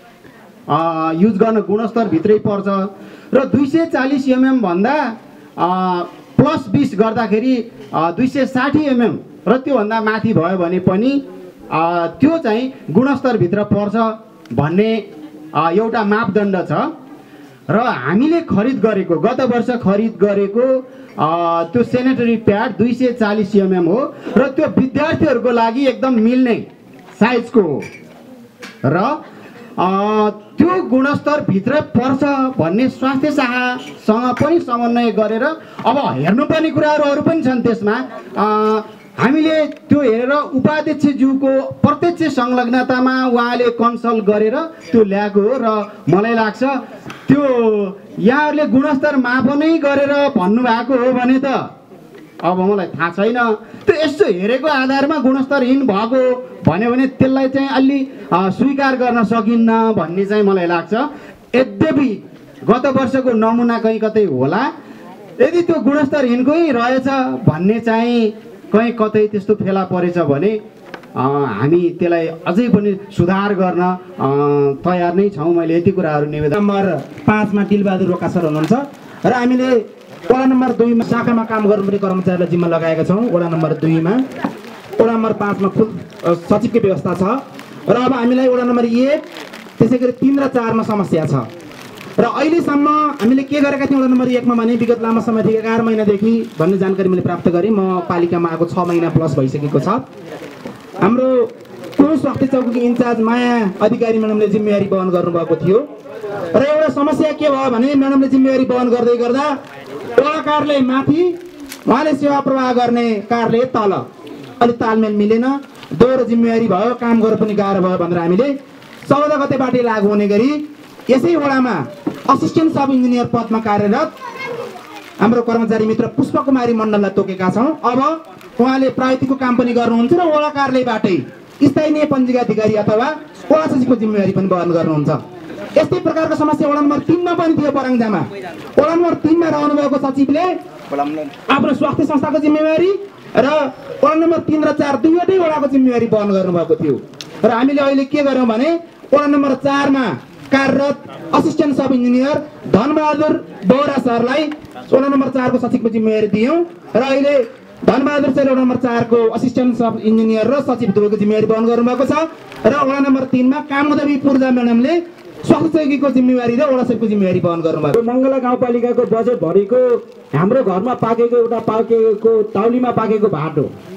P: युज गर्न गुणस्तरभित्रै पर्छ र दुई सय चालिस एमएम भन्दा प्लस बिस गर्दाखेरि दुई सय साठी एमएम र त्योभन्दा माथि भयो भने पनि त्यो चाहिँ गुणस्तरभित्र पर्छ भन्ने एउटा मापदण्ड छ। र हामीले खरिद गरेको गत वर्ष खरिद गरेको त्यो सेनेटरी प्याड दुई सय चालिस एमएम हो र त्यो विद्यार्थीहरूको लागि एकदम मिल्ने साइजको हो र त्यो गुणस्तरभित्र पर्छ भन्ने स्वास्थ्य शाखासँग पनि समन्वय गरेर अब हेर्नुपर्ने कुराहरू अरू पनि छन्। त्यसमा हामीले त्यो हेरेर उपाध्यक्षज्यूको प्रत्यक्ष संलग्नतामा उहाँले कन्सल्ट गरेर त्यो ल्याएको हो र मलाई लाग्छ त्यो यहाँहरूले गुणस्तर मापनै गरेर भन्नुभएको हो भने त अब मलाई थाहा छैन। त्यो यसो हेरेको आधारमा गुणस्तरहीन भएको भन्यो भने त्यसलाई चाहिँ अलि स्वीकार गर्न सकिन्न भन्ने चाहिँ मलाई लाग्छ। यद्यपि गत वर्षको नमुना कहीँ कतै होला, यदि त्यो गुणस्तरहीनकै रहेछ भन्ने चाहिँ कहीँ कतै त्यस्तो फेला परेछ भने हामी त्यसलाई अझै पनि सुधार गर्न तयार नै छौँ। मैले यति कुराहरू निवेदन।
C: नम्बर पाँचमा दिलबहादुर रोका सर हुनुहुन्छ र हामीले वडा नम्बर दुईमा शाखामा काम गर्नुपर्ने कर्मचारीलाई जिम्मा लगाएका छौँ। वडा नम्बर दुईमा वडा नम्बर पाँचमा फुल सचिवको व्यवस्था छ र अब हामीलाई वडा नम्बर एक त्यसै गरी तिन र चारमा समस्या छ र अहिलेसम्म हामीले के गरेका थियौँ वडा नम्बर एकमा भने विगत लामो समयदेखि एघार महिनादेखि भन्ने जानकारी मैले प्राप्त गरेँ। म पालिकामा आएको छ महिना प्लस भइसकेको छ। हाम्रो कुनै स्वास्थ्य चौकीको इन्चार्ज माया अधिकारी म्याडमले जिम्मेवारी वहन गर्नुभएको थियो र एउटा समस्या के भयो भने म्याडमले जिम्मेवारी वहन गर्दै गर्दा वडा कार्यालय माथि उहाँले सेवा प्रवाह गर्ने कार्यालय तल अलिक तालमेल मिलेन, दोहोरो जिम्मेवारी भयो, काम गर्नु पनि गाह्रो भयो भनेर हामीले चौध गतेबाटै लागू हुने गरी यसै वडामा असिस्टेन्ट सब इन्जिनियर पदमा कार्यरत हाम्रो कर्मचारी मित्र पुष्पकुमारी मण्डललाई तोकेका छौँ। अब उहाँले प्राविधिकको काम पनि गर्नुहुन्छ र वडा कार्यालयबाटै स्थानीय पञ्जीकाधिकारी अथवा वडा सचिवको जिम्मेवारी पनि वहन गर्नुहुन्छ। यस्तै प्रकारको समस्या वडा नम्बर तिनमा पनि थियो। पराङजामा वडा नम्बर तिनमा रहनुभएको सचिवले आफ्नो स्वास्थ्य संस्थाको जिम्मेवारी र वडा नम्बर तिन र चार दुईवटै वडाको जिम्मेवारी वहन गर्नुभएको थियो र हामीले अहिले के गर्यौँ भने वडा नम्बर चारमा कार्यरत assistant sub engineer Dhanbahadur Bora सरलाई वडा नम्बर चारको सचिवको जिम्मेवारी दियौँ र अहिले धनबहादुर सरले वडा नम्बर चारको असिस्टेन्ट सब इन्जिनियर र सचिव दुवैको जिम्मेवारी वहन गर्नुभएको छ र वडा नम्बर तिनमा कामदेवी पूर्जा म्याडमले स्वास्थ्य चौकीको जिम्मेवारी र वडा सचिवको जिम्मेवारी वहन गर्नुभएको।
L: मङ्गला गाउँपालिकाको बजेट भरिको हाम्रो घरमा पाकेको एउटा पाकेको ताउलीमा पाकेको भात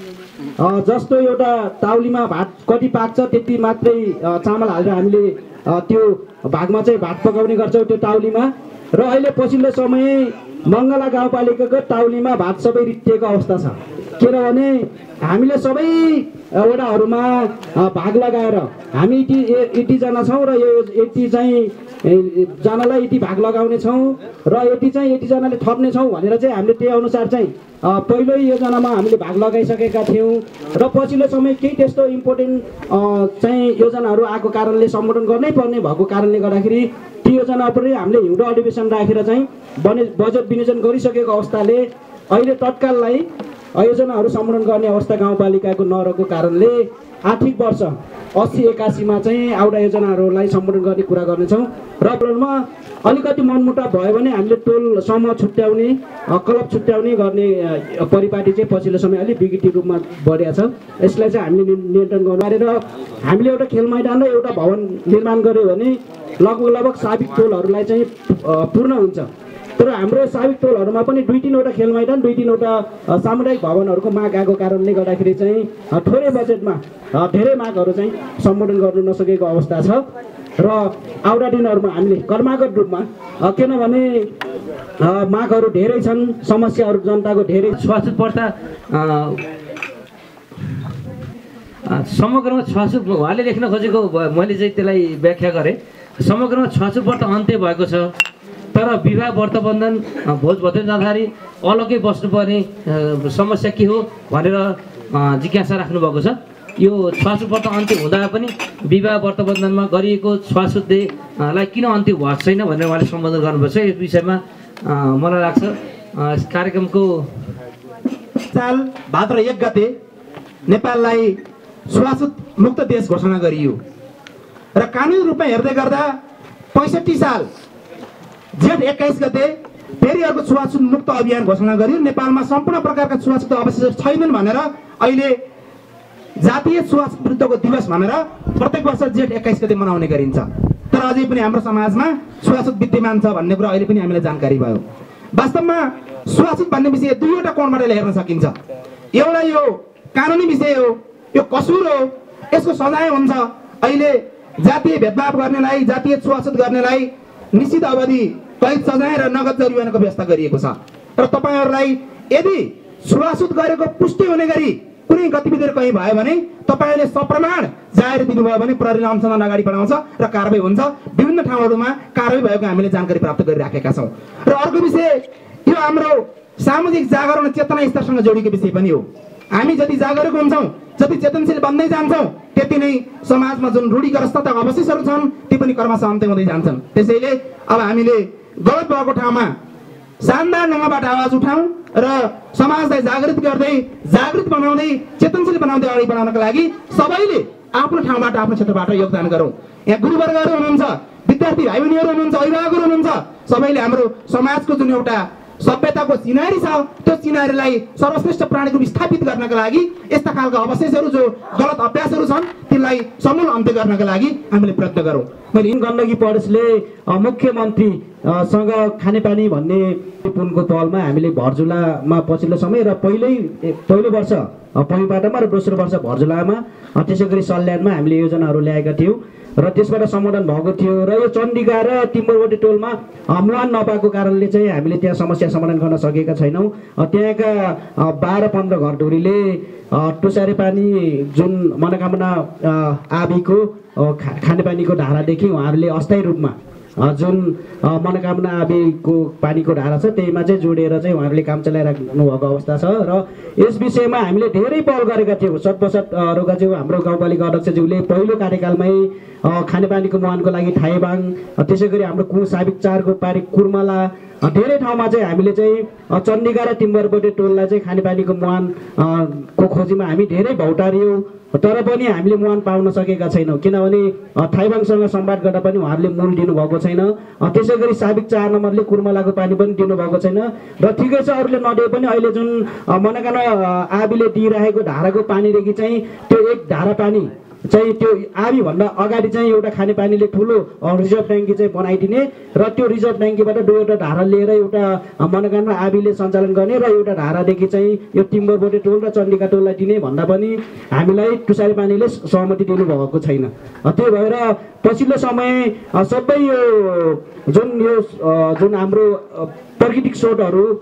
L: हो। जस्तो एउटा ताउलीमा भात कति पाक्छ त्यति मात्रै चामल हालेर हामीले त्यो भागमा चाहिँ भात पकाउने गर्छौँ त्यो ताउलीमा। र अहिले पछिल्लो समय मङ्गला गाउँपालिकाको ताउलीमा भात सबै रित्तिएको अवस्था छ। किनभने हामीले सबै वडाहरूमा भाग लगाएर हामी यति यतिजना छौँ र यो यति चाहिँ जनालाई यति भाग लगाउने छौँ र यति चाहिँ यतिजनाले थप्ने छौँ भनेर चाहिँ हामीले त्यही अनुसार चाहिँ पहिल्यै योजनामा हामीले भाग लगाइसकेका थियौँ र पछिल्लो समय केही त्यस्तो इम्पोर्टेन्ट चाहिँ योजनाहरू आएको कारणले सम्बोधन गर्नै पर्ने भएको कारणले गर्दाखेरि ती योजना पनि हामीले हिउँदो अधिवेशन राखेर चाहिँ बने बजेट विनियोजन गरिसकेको अवस्थाले अहिले तत्काललाई योजनाहरू सम्बोधन गर्ने अवस्था गाउँपालिकाको नरहेको कारणले आर्थिक वर्ष अस्सी एकासीमा चाहिँ आउटा योजनाहरूलाई सम्बोधन गर्ने कुरा गर्नेछौँ र टोलमा अलिकति मनमुटाव भयो भने हामीले टोल समूह छुट्याउने क्लब छुट्याउने गर्ने परिपाटी चाहिँ पछिल्लो समय अलिक विकृति रूपमा बढेको छ। यसलाई चाहिँ हामीले नियन्त्रण गर्नु गरेर हामीले एउटा खेल मैदान र एउटा भवन निर्माण गऱ्यो भने लगभग लगभग साबिक टोलहरूलाई चाहिँ पूर्ण हुन्छ। तर हाम्रो साबिक टोलहरूमा पनि दुई तिनवटा खेल मैदान दुई तिनवटा सामुदायिक भवनहरूको माग आएको कारणले गर्दाखेरि चाहिँ थोरै बजेटमा धेरै मागहरू चाहिँ सम्बोधन गर्नु नसकेको अवस्था छ र आउँदा दिनहरूमा हामीले कर्मागत रूपमा किनभने मागहरू धेरै छन्, समस्याहरू जनताको धेरै
E: छुवाछुत पर्दा समग्रमा छुवाछुत उहाँले लेख्न खोजेको मैले चाहिँ त्यसलाई व्याख्या गरेँ। समग्रमा छुवाछुत पर्दा अन्त्य भएको छ, तर विवाह व्रतबन्धन भोज भतेर जाँदाखेरि अलग्गै बस्नुपर्ने समस्या के हो भनेर जिज्ञासा राख्नुभएको छ। यो छुवाछुत पर्दा अन्त्य हुँदा पनि विवाह व्रतबन्धनमा गरिएको छुवाछुतलाई किन अन्त्य भएको छैन भनेर उहाँले सम्बोधन गर्नुपर्छ। यस विषयमा मलाई लाग्छ कार्यक्रमको
C: साल भाद्र एक गते नेपाललाई छुवाछुत मुक्त देश घोषणा गरियो र कानुनी रूपमा हेर्दै गर्दा पैँसठी साल जेठ एक्काइस गते फेरि अर्को छुवाछुत मुक्त अभियान घोषणा गरियो। नेपालमा सम्पूर्ण प्रकारका छुवाछुत अवशेष छैनन् भनेर अहिले जातीय छुवाछुत विरुद्धको दिवस भनेर प्रत्येक वर्ष जेठ एक्काइस गते मनाउने गरिन्छ। तर अझै पनि हाम्रो समाजमा छुवाछुत विद्यमान छ भन्ने कुरा अहिले पनि हामीलाई जानकारी भयो। वास्तवमा छुवाछुत भन्ने विषय दुईवटा कोणबाट हेर्न सकिन्छ। एउटा यो कानुनी विषय हो, यो कसुर हो, यसको सजाय हुन्छ। अहिले जातीय भेदभाव गर्नेलाई, जातीय छुवाछुत गर्नेलाई निश्चित अवधि कैद सजाय र नगद जरिवानाको व्यवस्था गरिएको छ। र तपाईहरुलाई यदि छुवाछुत गरेको पुष्टि हुने गरी कुनै गतिविधिहरू कहीँ भयो भने तपाईहरुले सप्रमाण जाहेर दिनुभयो भने प्रहरीले अनुसन्धान अगाडि बढाउँछ र कारबाही हुन्छ। विभिन्न ठाउँहरूमा कारबाही भएको हामीले जानकारी प्राप्त गरिराखेका छौँ। र अर्को विषय यो हाम्रो सामाजिक जागरण चेतना स्तरसँग जोडिएको विषय पनि हो। हामी जति जागरुक हुन्छौँ, जति चेतनशील बन्दै जान्छौँ, त्यति नै समाजमा जुन रूढिग्रस्तता अवशेषहरू छन् ती पनि क्रमशः अन्त्य हुँदै जान्छन्। त्यसैले अब हामीले गलत भएको ठाउँमा शानदार ढङ्गबाट आवाज उठाउँ र समाजलाई जागृत गर्दै, जागृत बनाउँदै, चेतनशील बनाउँदै अगाडि बढाउनका लागि सबैले आफ्नो ठाउँबाट, आफ्नो क्षेत्रबाट योगदान गरौँ। यहाँ गुरुवर्गहरू हुनुहुन्छ, विद्यार्थी भाइ बहिनीहरू हुनुहुन्छ, अभिभावकहरू हुनुहुन्छ, सबैले हाम्रो समाजको जुन एउटा सभ्यताको चिनारी छ त्यो चिनारीलाई सर्वश्रेष्ठ प्राणीको स्थापित गर्नका लागि यस्ता खालका अवशेषहरू जो गलत अभ्यासहरू छन् तिनलाई समूल अन्त्य गर्नका लागि हामीले प्रयत्न गरौँ।
L: मैले गण्डकी परेशले मुख्यमन्त्री सँग खानेपानी भन्ने पुनको तहलमा हामीले भर्जुलामा पछिल्लो समय र पहिल्यै पहिलो वर्ष पहिपाटामा र दोस्रो वर्ष भर्जुलामा त्यसै गरी सल्यानमा हामीले योजनाहरू ल्याएका थियौँ र त्यसबाट सम्बोधन भएको थियो। र यो चण्डिका र टिम्बरबोटे टोलमा मुहान नपाएको कारणले चाहिँ हामीले त्यहाँ समस्या समाधान गर्न सकेका छैनौँ। त्यहाँका बाह्र पन्ध्र घरधुरीले टुसारे पानी जुन मनोकामना आबीको खानेपानीको धारादेखि उहाँहरूले अस्थायी रूपमा जुन मनोकामना आबीको पानीको धारा छ त्यहीमा चाहिँ जोडेर चाहिँ उहाँहरूले काम चलाइराख्नु भएको अवस्था छ। र यस विषयमा हामीले धेरै पहल गरेका थियौँ। सतप्रसाद रोगाज्यू हाम्रो गाउँपालिका अध्यक्षज्यूले पहिलो कार्यकालमै खानेपानीको मुहानको लागि थाइबाङ, त्यसै गरी हाम्रो कु साबिक चारको पारी कुर्मला धेरै ठाउँमा चाहिँ हामीले चाहिँ चण्डिका र टिम्बरबोटे टोललाई चाहिँ खानेपानीको मुहान को खोजीमा हामी धेरै भौटारियौँ। तर पनि हामीले मुहान पाउन सकेका छैनौँ किनभने थाइबाङसँग संवाद गर्दा पनि उहाँहरूले मूल दिनुभएको छैन। त्यसै गरी साबिक चार नम्बरले कुर्मलाको पानी पनि दिनुभएको छैन। र ठिकै छ अरूले नदिए पनि अहिले जुन मनोकामना आबीले दिइरहेको धाराको पानीदेखि चाहिँ त्यो एक धारा पानी चाहिँ त्यो आबीभन्दा अगाडि चाहिँ एउटा खानेपानीले ठुलो रिजर्भ ट्याङ्की चाहिँ बनाइदिने र त्यो रिजर्भ ट्याङ्कीबाट दुईवटा धारा लिएर एउटा मनोकामना आबीले सञ्चालन गर्ने र एउटा धारादेखि चाहिँ यो टिम्बरबोटे टोल र चण्डिका टोललाई दिने भन्दा पनि हामीलाई टुसारे पानीले सहमति दिनुभएको छैन। त्यही भएर पछिल्लो समय सबै यो जुन यो जुन हाम्रो प्राकृतिक स्रोतहरू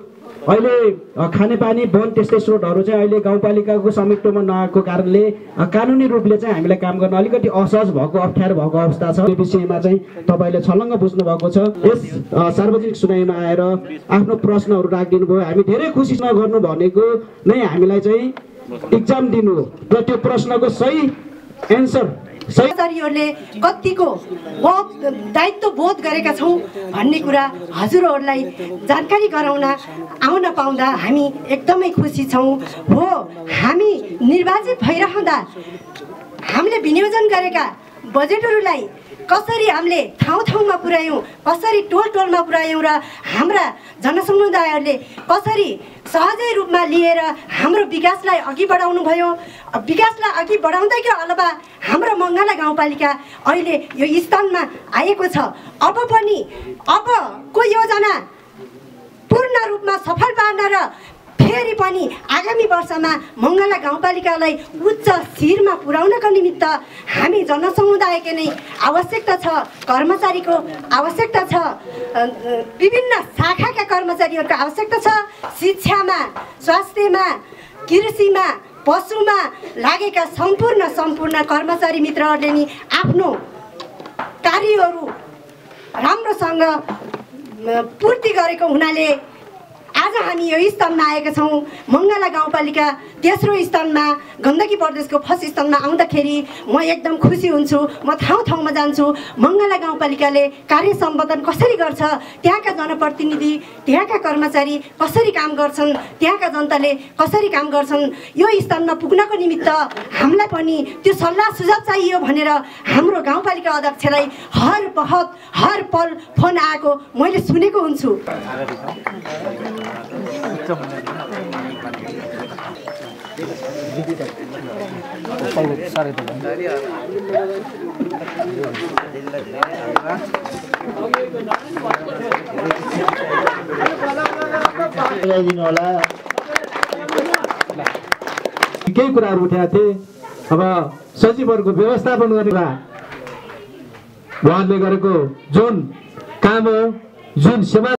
L: अहिले खानेपानी वन त्यस्तै स्रोतहरू चाहिँ अहिले गाउँपालिकाको समितिमा नआएको कारणले कानुनी रूपले चाहिँ हामीलाई काम गर्न अलिकति असहज भएको अप्ठ्यारो भएको अवस्था छ। यो विषयमा चाहिँ तपाईँले छलङ्ग बुझ्नु भएको छ। यस सार्वजनिक सुनाइमा आएर आफ्नो प्रश्नहरू राखिदिनु भयो। हामी धेरै खुसी गर्नु भनेको नै हामीलाई चाहिँ इक्जाम दिनु हो र त्यो प्रश्नको सही एन्सर
D: कर्मचारीहरूले कतिको बोध दायित्व बोध गरेका छौँ भन्ने कुरा हजुरहरूलाई जानकारी गराउन आउन पाउँदा हामी एकदमै खुसी छौँ। हो, हामी निर्वाचित भइरहँदा हामीले विनियोजन गरेका बजेटहरूलाई कसरी हामीले ठाउँ ठाउँमा पुर्यायौँ, कसरी टोल टोलमा पुर्यायौँ र हाम्रा जनसमुदायहरूले कसरी सहजै रूपमा लिएर हाम्रो विकासलाई अघि बढाउनु भयो। विकासलाई अघि बढाउँदैको अलावा हाम्रो मङ्गला गाउँपालिका अहिले यो स्थानमा आएको छ। अब पनि अबको योजना पूर्ण रूपमा सफल पार्न र फेरि पनि आगामी वर्षमा मङ्गला गाउँपालिकालाई उच्च शिरमा पुर्याउनका निमित्त हामी जनसमुदायको नै आवश्यकता छ, कर्मचारीको आवश्यकता छ, विभिन्न शाखाका कर्मचारीहरूको आवश्यकता छ। शिक्षामा, स्वास्थ्यमा, कृषिमा, पशुमा लागेका सम्पूर्ण सम्पूर्ण कर्मचारी मित्रहरूले नि आफ्नो कार्यहरू राम्रोसँग पूर्ति गरेको हुनाले आज हामी यो स्थानमा आएका छौँ। मङ्गला गाउँपालिका तेस्रो स्थानमा गण्डकी प्रदेशको फर्स्ट स्थानमा आउँदाखेरि म एकदम खुसी हुन्छु। म ठाउँ ठाउँमा जान्छु, मङ्गला गाउँपालिकाले कार्य सम्पादन कसरी गर्छ, त्यहाँका जनप्रतिनिधि, त्यहाँका कर्मचारी कसरी काम गर्छन्, त्यहाँका जनताले कसरी काम गर्छन्, यो स्थानमा पुग्नको निमित्त हामीलाई पनि त्यो सल्लाह सुझाव चाहियो भनेर हाम्रो गाउँपालिका अध्यक्षलाई हर पहत हर पल फोन आएको मैले सुनेको हुन्छु।
K: केही कुराहरू उठेका थिए। अब सचिवहरूको व्यवस्थापन गर्ने उहाँले गरेको जुन काम हो, जुन सेवा